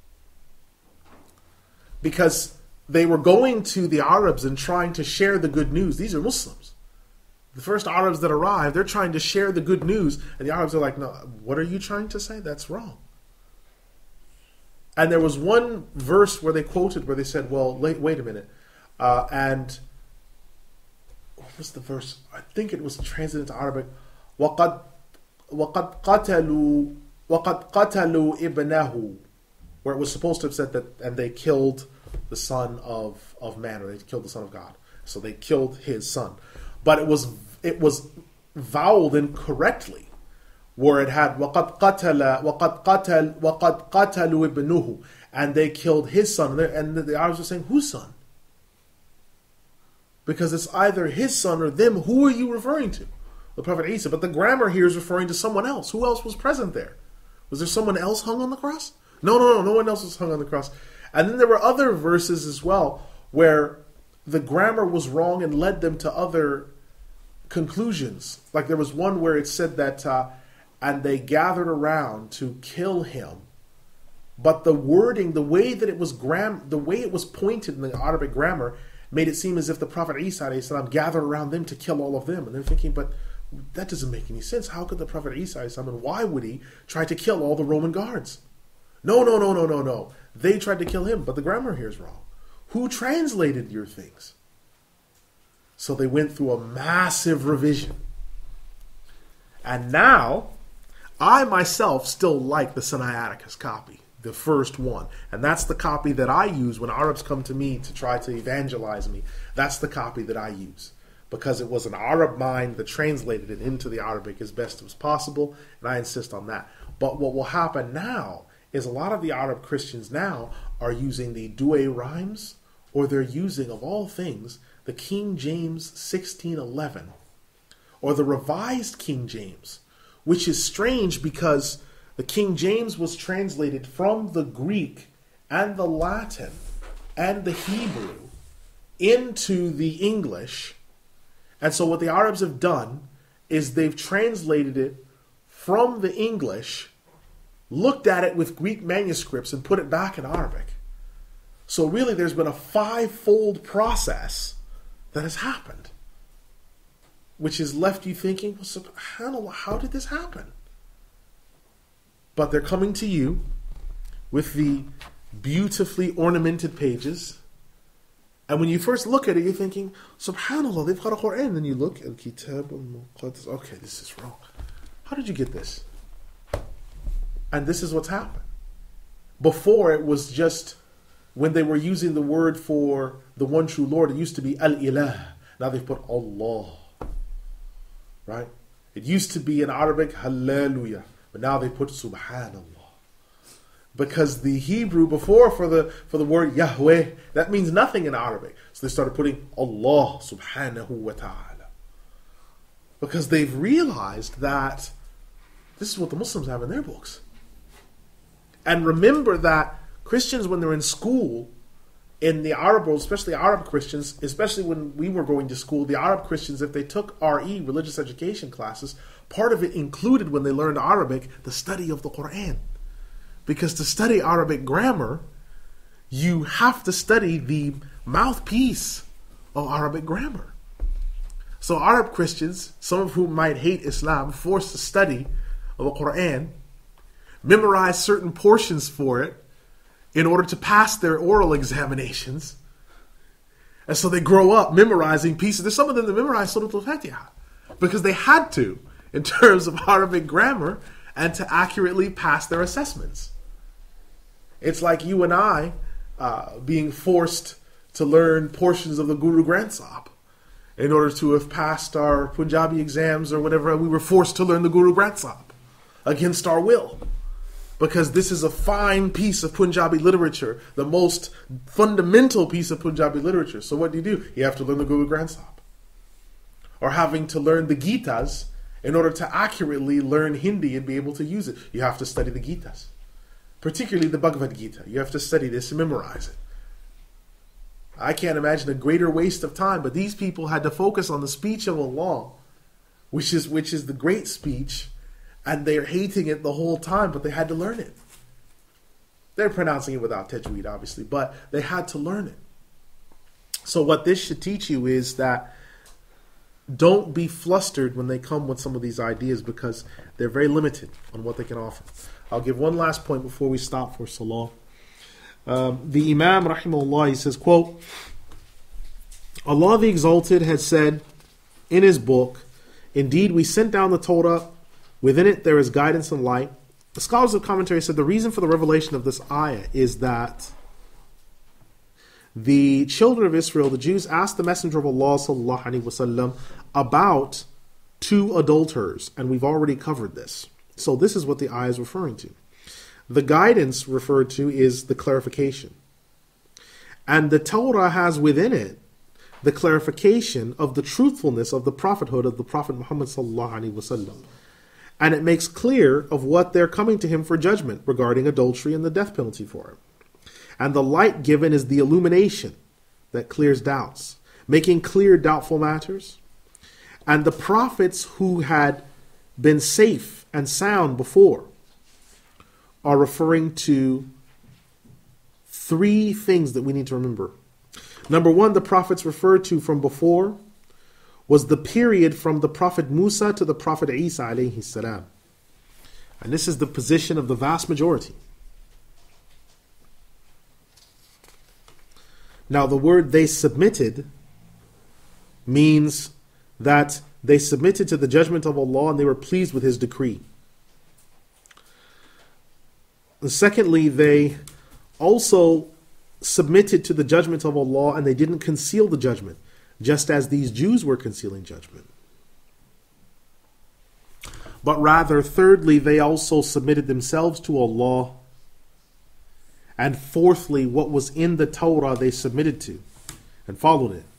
Because they were going to the Arabs and trying to share the good news. These are Muslims. The first Arabs that arrived, they're trying to share the good news. And the Arabs are like, no, what are you trying to say? That's wrong. And there was one verse where they quoted where they said, well, wait, wait a minute. Uh, and what was the verse? I think it was translated into Arabic. وَقَدْ وَقَدْ قَتَلُوا وَقَدْ قَتَلُوا إِبْنَهُ, where it was supposed to have said that, and they killed the son of, of man, or they killed the son of God. So they killed his son. But it was it was voweled incorrectly, where it had وَقَدْ قَتَلَ وَقَدْ قَتَلْ وَقَدْ قَتَلُوا إِبْنُهُ, and they killed his son. And the Arabs were saying, whose son? Because it's either his son or them. Who are you referring to? The Prophet Isa. But the grammar here is referring to someone else. Who else was present there? Was there someone else hung on the cross? No, no, no. No one else was hung on the cross. And then there were other verses as well where the grammar was wrong and led them to other conclusions. Like there was one where it said that, uh, and they gathered around to kill him. But the wording, the way that it was gram, the way it was pointed in the Arabic grammar, made it seem as if the Prophet Isa alayhi salam gathered around them to kill all of them. And they're thinking, but that doesn't make any sense. How could the Prophet Isa alayhi salam, and why would he try to kill all the Roman guards? No, no, no, no, no, no. They tried to kill him, but the grammar here is wrong. Who translated your things? So they went through a massive revision. And now, I myself still like the Sinaiticus copy, the first one. And that's the copy that I use when Arabs come to me to try to evangelize me. That's the copy that I use. Because it was an Arab mind that translated it into the Arabic as best as possible. And I insist on that. But what will happen now is a lot of the Arab Christians now are using the Douay rhymes, or they're using, of all things, the King James sixteen eleven, or the Revised King James, which is strange because the King James was translated from the Greek and the Latin and the Hebrew into the English. And so what the Arabs have done is they've translated it from the English, looked at it with Greek manuscripts, and put it back in Arabic. So really there's been a five-fold process that has happened, which has left you thinking, well, subhanAllah, how did this happen? But they're coming to you with the beautifully ornamented pages, and when you first look at it, you're thinking, subhanAllah, they've got a Quran. Then you look at Kitab al-Muqaddas. Okay, this is wrong. How did you get this? And this is what's happened. Before, it was just when they were using the word for the one true Lord, it used to be Al-Ilah. Now they've put Allah. Right? It used to be in Arabic, Hallelujah. But now they put Subhanallah. Because the Hebrew before for the for the word Yahweh, that means nothing in Arabic. So they started putting Allah Subhanahu wa Ta'ala. Because they've realized that this is what the Muslims have in their books. And remember that Christians, when they're in school, in the Arab world, especially Arab Christians, especially when we were going to school, the Arab Christians, if they took R E, religious education classes, part of it included, when they learned Arabic, the study of the Quran. Because to study Arabic grammar, you have to study the mouthpiece of Arabic grammar. So Arab Christians, some of whom might hate Islam, forced to study of the Quran, memorize certain portions for it in order to pass their oral examinations. And so they grow up memorizing pieces. There's some of them that memorize Surah Al-Fatiha because they had to, in terms of Arabic grammar, and to accurately pass their assessments. It's like you and I uh, being forced to learn portions of the Guru Granth Sahib in order to have passed our Punjabi exams or whatever. We were forced to learn the Guru Granth Sahib against our will, because this is a fine piece of Punjabi literature, the most fundamental piece of Punjabi literature. So what do you do? You have to learn the Guru Granth Sahib. Or having to learn the Gitas in order to accurately learn Hindi and be able to use it. You have to study the Gitas. particularly the Bhagavad Gita. You have to study this and memorize it. I can't imagine a greater waste of time, but these people had to focus on the speech of Allah, which is which is the great speech, and they're hating it the whole time, but they had to learn it. They're pronouncing it without tajweed, obviously, but they had to learn it. So what this should teach you is that don't be flustered when they come with some of these ideas, because they're very limited on what they can offer. I'll give one last point before we stop for Salah. Um, the Imam, rahimahullah, he says, quote, Allah the Exalted had said in his book, indeed we sent down the Torah, within it there is guidance and light. The scholars of commentary said the reason for the revelation of this ayah is that the children of Israel, the Jews, asked the Messenger of Allah sallallahu alaihi wasallam about two adulterers, and we've already covered this. So this is what the ayah is referring to. The guidance referred to is the clarification. And the Torah has within it the clarification of the truthfulness of the prophethood of the Prophet Muhammad sallallahu alaihi wasallam. And it makes clear of what they're coming to him for judgment regarding adultery and the death penalty for it. And the light given is the illumination that clears doubts, making clear doubtful matters. And the prophets who had been safe and sound before are referring to three things that we need to remember. Number one, the prophets referred to from before was the period from the Prophet Musa to the Prophet Isa alayhi salam. And this is the position of the vast majority. Now the word they submitted means that they submitted to the judgment of Allah and they were pleased with his decree. And secondly, they also submitted to the judgment of Allah and they didn't conceal the judgment, just as these Jews were concealing judgment. But rather, thirdly, they also submitted themselves to Allah. And fourthly, what was in the Torah they submitted to and followed it.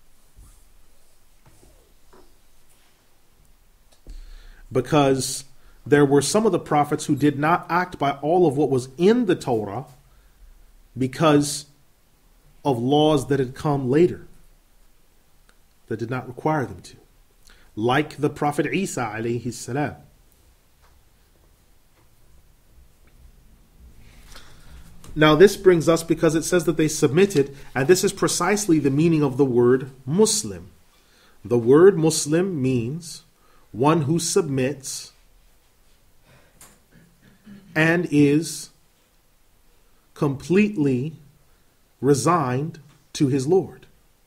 Because there were some of the prophets who did not act by all of what was in the Torah because of laws that had come later that did not require them to. Like the Prophet Isa alayhi salam. Now this brings us, because it says that they submitted, and this is precisely the meaning of the word Muslim. The word Muslim means one who submits and is completely resigned to his Lord.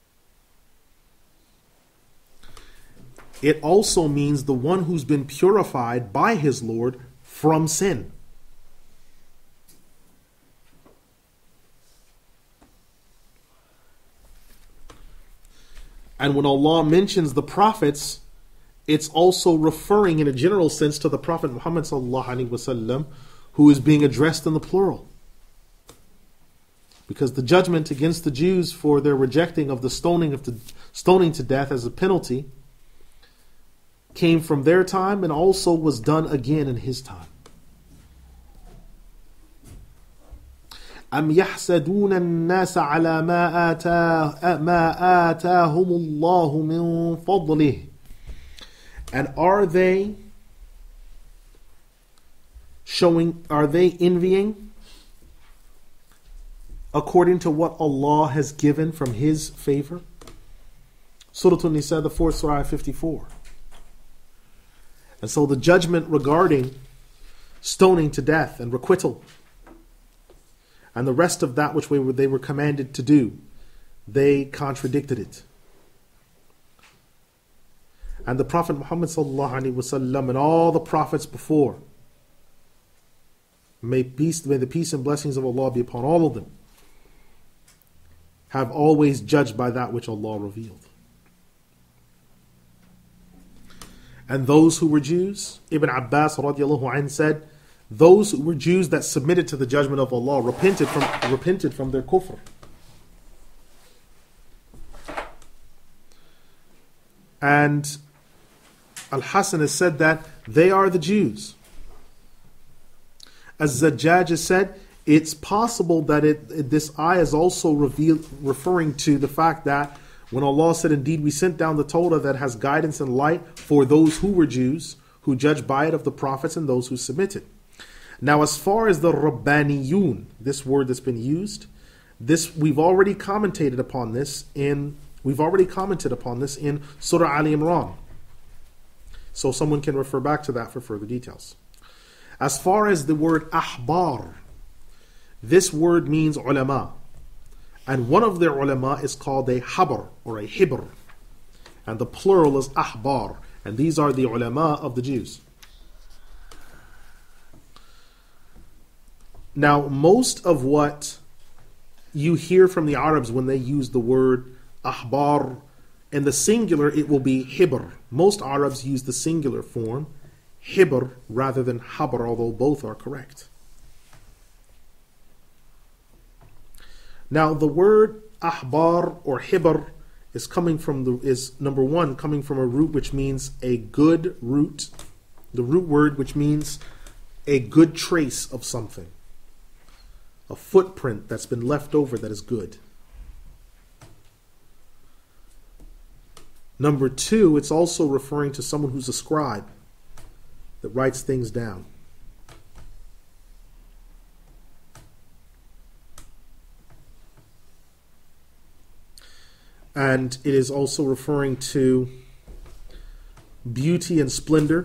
It also means the one who's been purified by his Lord from sin. And when Allah mentions the prophets, it's also referring in a general sense to the Prophet Muhammad sallallahu alaihi wasallam, who is being addressed in the plural. Because the judgment against the Jews for their rejecting of the stoning of the stoning to death as a penalty came from their time and also was done again in his time. أَمْ يَحْسَدُونَ النَّاسَ عَلَى مَا آتَاهُمُ اللَّهُ مِنْ فَضْلِهِ. And are they showing, are they envying according to what Allah has given from His favor? Surah An-Nisa, the fourth surah, fifty-four. And so the judgment regarding stoning to death and requital and the rest of that which they were, they were commanded to do, they contradicted it. And the Prophet Muhammad sallallahu alaihi wasallam and all the prophets before, may peace, may the peace and blessings of Allah be upon all of them, have always judged by that which Allah revealed. And those who were Jews, Ibn Abbas radiallahu anhu said, those who were Jews that submitted to the judgment of Allah repented from repented from their kufr. And Al-Hasan has said that they are the Jews. As Zajjaj has said, it's possible that it, it this ayah is also reveal, referring to the fact that when Allah said, indeed we sent down the Torah that has guidance and light for those who were Jews, who judged by it of the prophets and those who submitted. Now, as far as the Rabbaniyun, this word that's been used, this we've already commentated upon this in we've already commented upon this in Surah Ali Imran. So someone can refer back to that for further details. As far as the word ahbar, this word means ulama. And one of their ulama is called a habr or a hibr. And the plural is ahbar. And these are the ulama of the Jews. Now, most of what you hear from the Arabs when they use the word ahbar, in the singular it will be hibr. Most Arabs use the singular form, hibr, rather than habr, although both are correct. Now, the word ahbar or hibr is coming from the is number one coming from a root which means a good root, the root word which means a good trace of something, a footprint that's been left over that is good. Number two, it's also referring to someone who's a scribe that writes things down. And it is also referring to beauty and splendor.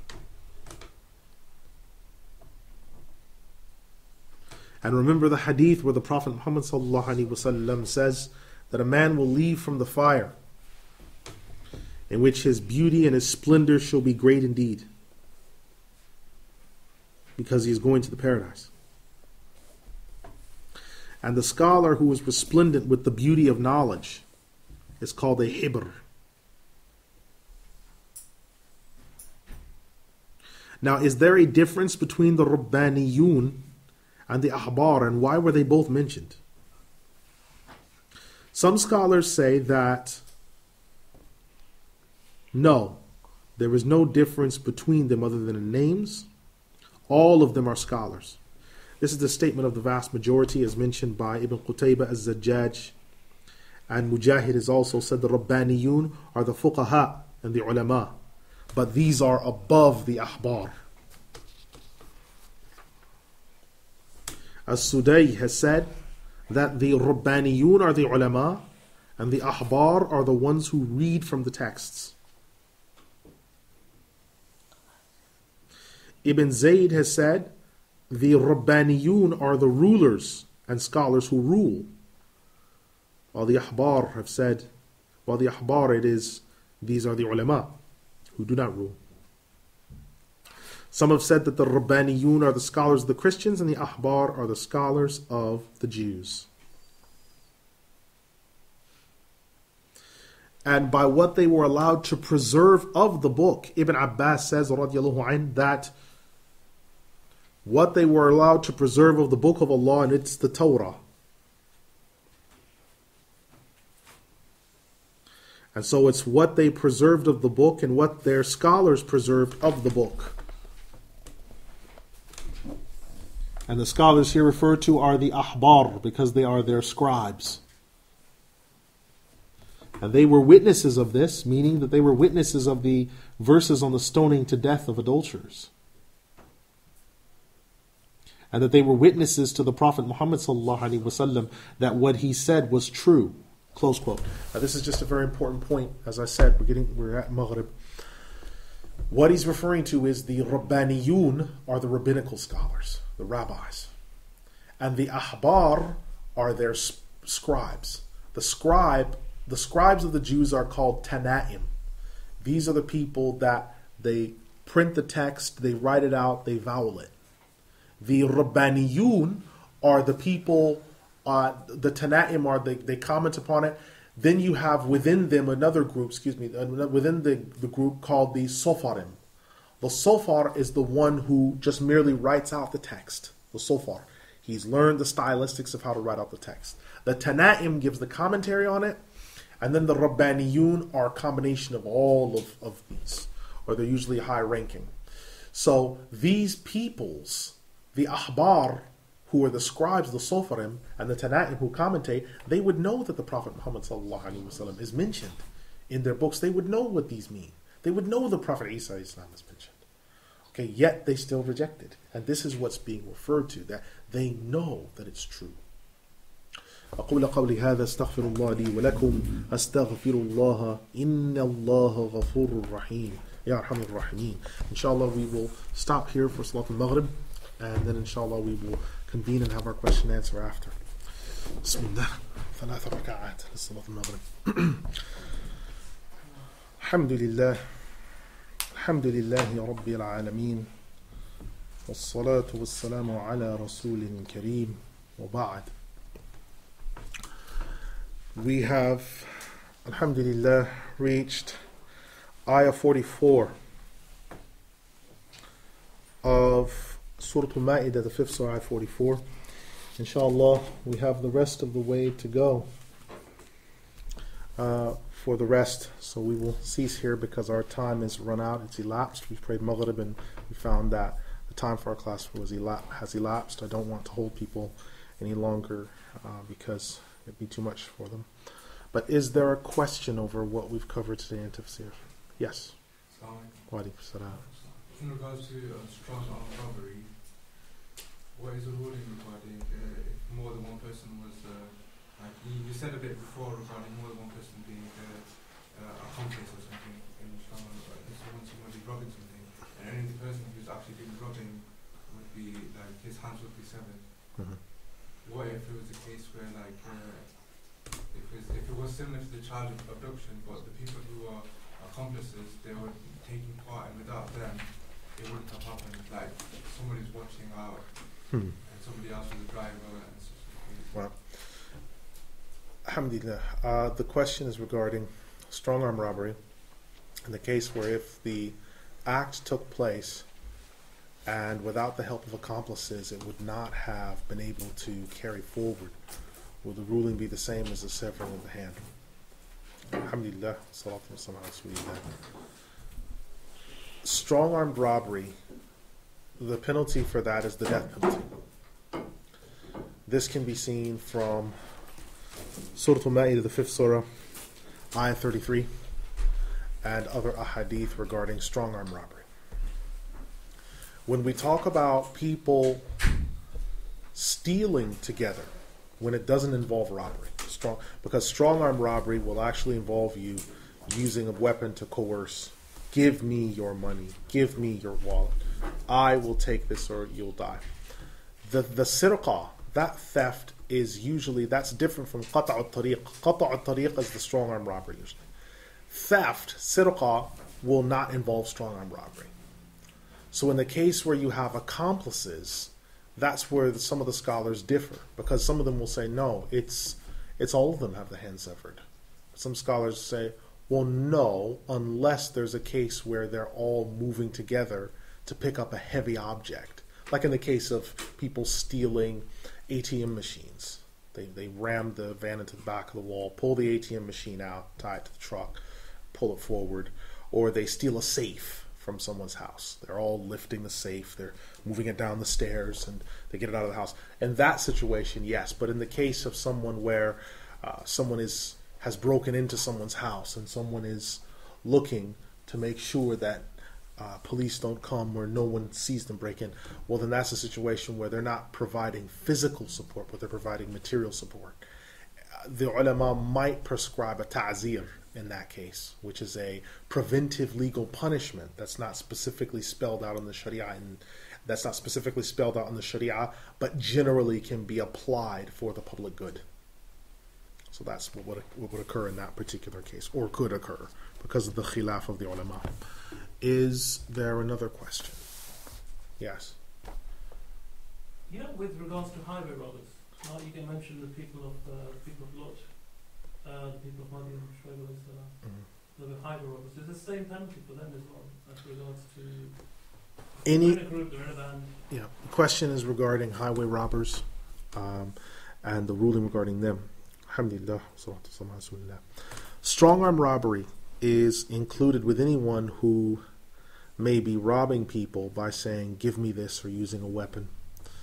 And remember the hadith where the Prophet Muhammad sallallahu alaihi wasallam says that a man will leave from the fire in which his beauty and his splendor shall be great indeed, because he is going to the paradise. And the scholar who is resplendent with the beauty of knowledge is called a hibr. Now, is there a difference between the Rabbaniyun and the Ahbar, and why were they both mentioned? Some scholars say that no, there is no difference between them other than in names. All of them are scholars. This is the statement of the vast majority as mentioned by Ibn Qutaybah az-Zajjaj. And Mujahid has also said the Rabbaniyun are the fuqaha and the ulama. But these are above the ahbar. As-Sudai has said that the Rabbaniyun are the ulama and the ahbar are the ones who read from the texts. Ibn Zayd has said the Rabbaniyun are the rulers and scholars who rule. While the ahbar have said, while the ahbar it is, these are the ulama who do not rule. Some have said that the Rabbaniyun are the scholars of the Christians and the ahbar are the scholars of the Jews. And by what they were allowed to preserve of the book, Ibn Abbas says radiallahu anh, that what they were allowed to preserve of the book of Allah, and it's the Torah. And so it's what they preserved of the book and what their scholars preserved of the book. And the scholars here referred to are the ahbar because they are their scribes. And they were witnesses of this, meaning that they were witnesses of the verses on the stoning to death of adulterers. And that they were witnesses to the Prophet Muhammad sallallahu alaihi wasallam that what he said was true. Close quote. Now, this is just a very important point. As I said, we're getting we're at Maghrib. What he's referring to is the Rabbaniyun are the rabbinical scholars, the rabbis, and the ahbar are their scribes. The scribe, the scribes of the Jews are called Tana'im. These are the people that they print the text, they write it out, they vowel it. The Rabbaniyun are the people. Uh, the Tana'im are, they, they comment upon it. Then you have within them another group, excuse me, within the, the group called the Sofarim. The Sofar is the one who just merely writes out the text. The Sofar. He's learned the stylistics of how to write out the text. The Tana'im gives the commentary on it. And then the Rabbaniyun are a combination of all of, of these. Or they're usually high ranking. So these peoples, the ahbar, who are the scribes, the sofarim, and the tana'im who commentate, they would know that the Prophet Muhammad sallallahu alaihi wasallam is mentioned in their books. They would know what these mean. They would know the Prophet Isa Islam is mentioned. Okay, yet they still reject it. And this is what's being referred to, that they know that it's true. أقول قولي هذا استغفر الله لي ولكم أستغفر الله إن الله غفور رحيم يا أرحم الراحمين. Inshallah, we will stop here for Salat al-Maghrib, and then inshallah we will convene and have our question and answer after. بسم الله ثلاث ركعات لصلاة المغرب. الحمد لله الحمد لله رب العالمين والصلاة والسلام على رسول كريم وبعد. We have, alhamdulillah, reached ayah forty-four of Surah Al-Maidah, the fifth surah, ayah forty-four. Inshallah, we have the rest of the way to go uh, for the rest. So we will cease here because our time is run out. It's elapsed. We've prayed Maghrib and we found that the time for our class was elap- has elapsed. I don't want to hold people any longer uh, because it'd be too much for them. But is there a question over what we've covered today in Tafsir? Yes. Wa alaikum salam. In regards to uh, strong arm robbery, what is the ruling regarding uh, if more than one person was, uh, like you, you said a bit before regarding more than one person being uh, uh, accomplice or something in strong arm robbery. So when somebody's robbing something, and only the person who's actually doing the robbing would be, like, his hands would be severed. Mm-hmm. What if it was a case where, like, uh, if, it's, if it was similar to the charge of abduction, but the people who are accomplices, they were taking part, and without them, it wouldn't have happened. Like, somebody's watching out, Hmm. and somebody else was the driver, and such. Well, alhamdulillah. Uh, the question is regarding strong arm robbery, in the case where if the act took place and without the help of accomplices, it would not have been able to carry forward. Will the ruling be the same as the severing of the hand? Alhamdulillah. Salatu wa salam ala Rasulillah. Strong-armed robbery, the penalty for that is the death penalty. This can be seen from Surah Al-Maidah, the fifth surah, ayah thirty-three, and other ahadith regarding strong-arm robbery. When we talk about people stealing together, when it doesn't involve robbery, strong, because strong-arm robbery will actually involve you using a weapon to coerce. Give me your money. Give me your wallet. I will take this or you'll die. The the sirqa, that theft, is usually, that's different from qata' al-tariq. Qata' al-tariq is the strong-arm robbery usually. Theft, sirqa, will not involve strong-arm robbery. So in the case where you have accomplices, that's where the, some of the scholars differ, because some of them will say, no, it's it's all of them have the hand severed. Some scholars say, well, no, unless there's a case where they're all moving together to pick up a heavy object. Like in the case of people stealing A T M machines. They they ram the van into the back of the wall, pull the A T M machine out, tie it to the truck, pull it forward. Or they steal a safe from someone's house. They're all lifting the safe, they're moving it down the stairs, and they get it out of the house. In that situation, yes. But in the case of someone where uh, someone is has broken into someone's house and someone is looking to make sure that uh, police don't come or no one sees them break in, well, then that's a situation where they're not providing physical support, but they're providing material support. Uh, the ulama might prescribe a ta'zir in that case, which is a preventive legal punishment that's not specifically spelled out in the Sharia, and that's not specifically spelled out in the Sharia, but generally can be applied for the public good. So that's what would, what would occur in that particular case, or could occur, because of the khilaf of the ulama. Is there another question? Yes? Yeah, with regards to highway robbers, now you can mention the people of uh, people of Lot, uh, the people of Madian, Shuaib alayhi salam, Mm-hmm. the highway robbers. Is the same penalty for them as well, as regards to Any, they're in a group, they're in a band? yeah, the question is regarding highway robbers um, and the ruling regarding them. Alhamdulillah, salatu wassalamu ala Rasulillah. Strong-arm robbery is included with anyone who may be robbing people by saying, give me this, or using a weapon.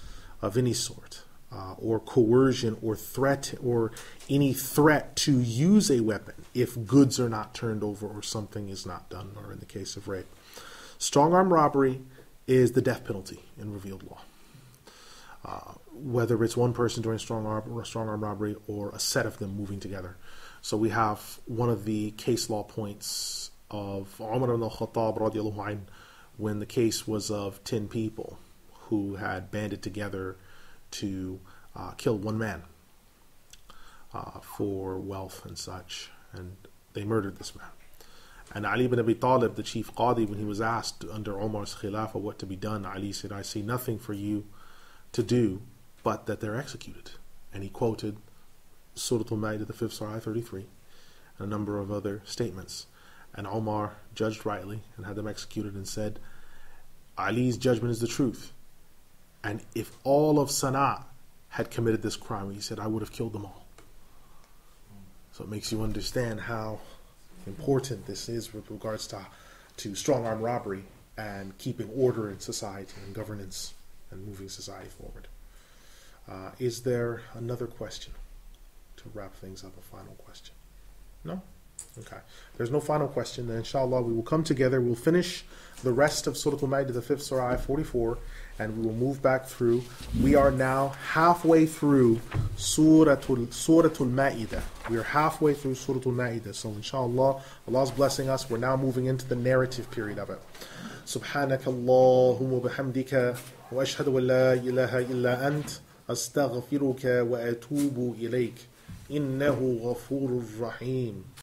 of any sort, uh, or coercion or threat, or any threat to use a weapon if goods are not turned over or something is not done, or in the case of rape. Strong arm robbery is the death penalty in revealed law. Uh, whether it's one person doing strong arm, strong arm robbery or a set of them moving together. So we have one of the case law points of Umar ibn al-Khattab radiallahu anhu, when the case was of ten people who had banded together to uh, kill one man uh, for wealth and such, and they murdered this man. And Ali ibn Abi Talib, the chief qadi, when he was asked under Umar's khilafah what to be done, Ali said, I see nothing for you to do but that they're executed. And he quoted Surah Al-Maidah, the fifth surah, thirty-three, and a number of other statements. And Omar judged rightly and had them executed and said, Ali's judgment is the truth. And if all of Sana'a had committed this crime, he said, I would have killed them all. So it makes you understand how important this is with regards to, to strong arm robbery and keeping order in society and governance and moving society forward. Uh, is there another question to wrap things up? A final question? No? Okay. There's no final question. Then inshallah we will come together. We'll finish the rest of Surah Al-Maidah, the fifth surah, forty-four, and we will move back through. We are now halfway through Surah Al-Maidah. We are halfway through Surah Al-Maidah. So inshallah, Allah's blessing us. We're now moving into the narrative period of it. Subhanaka Allahumma bihamdika wa ashhadu an la ilaha illa ant astaghfiruka wa atubu ilayk. Innahu ghafurur rahim.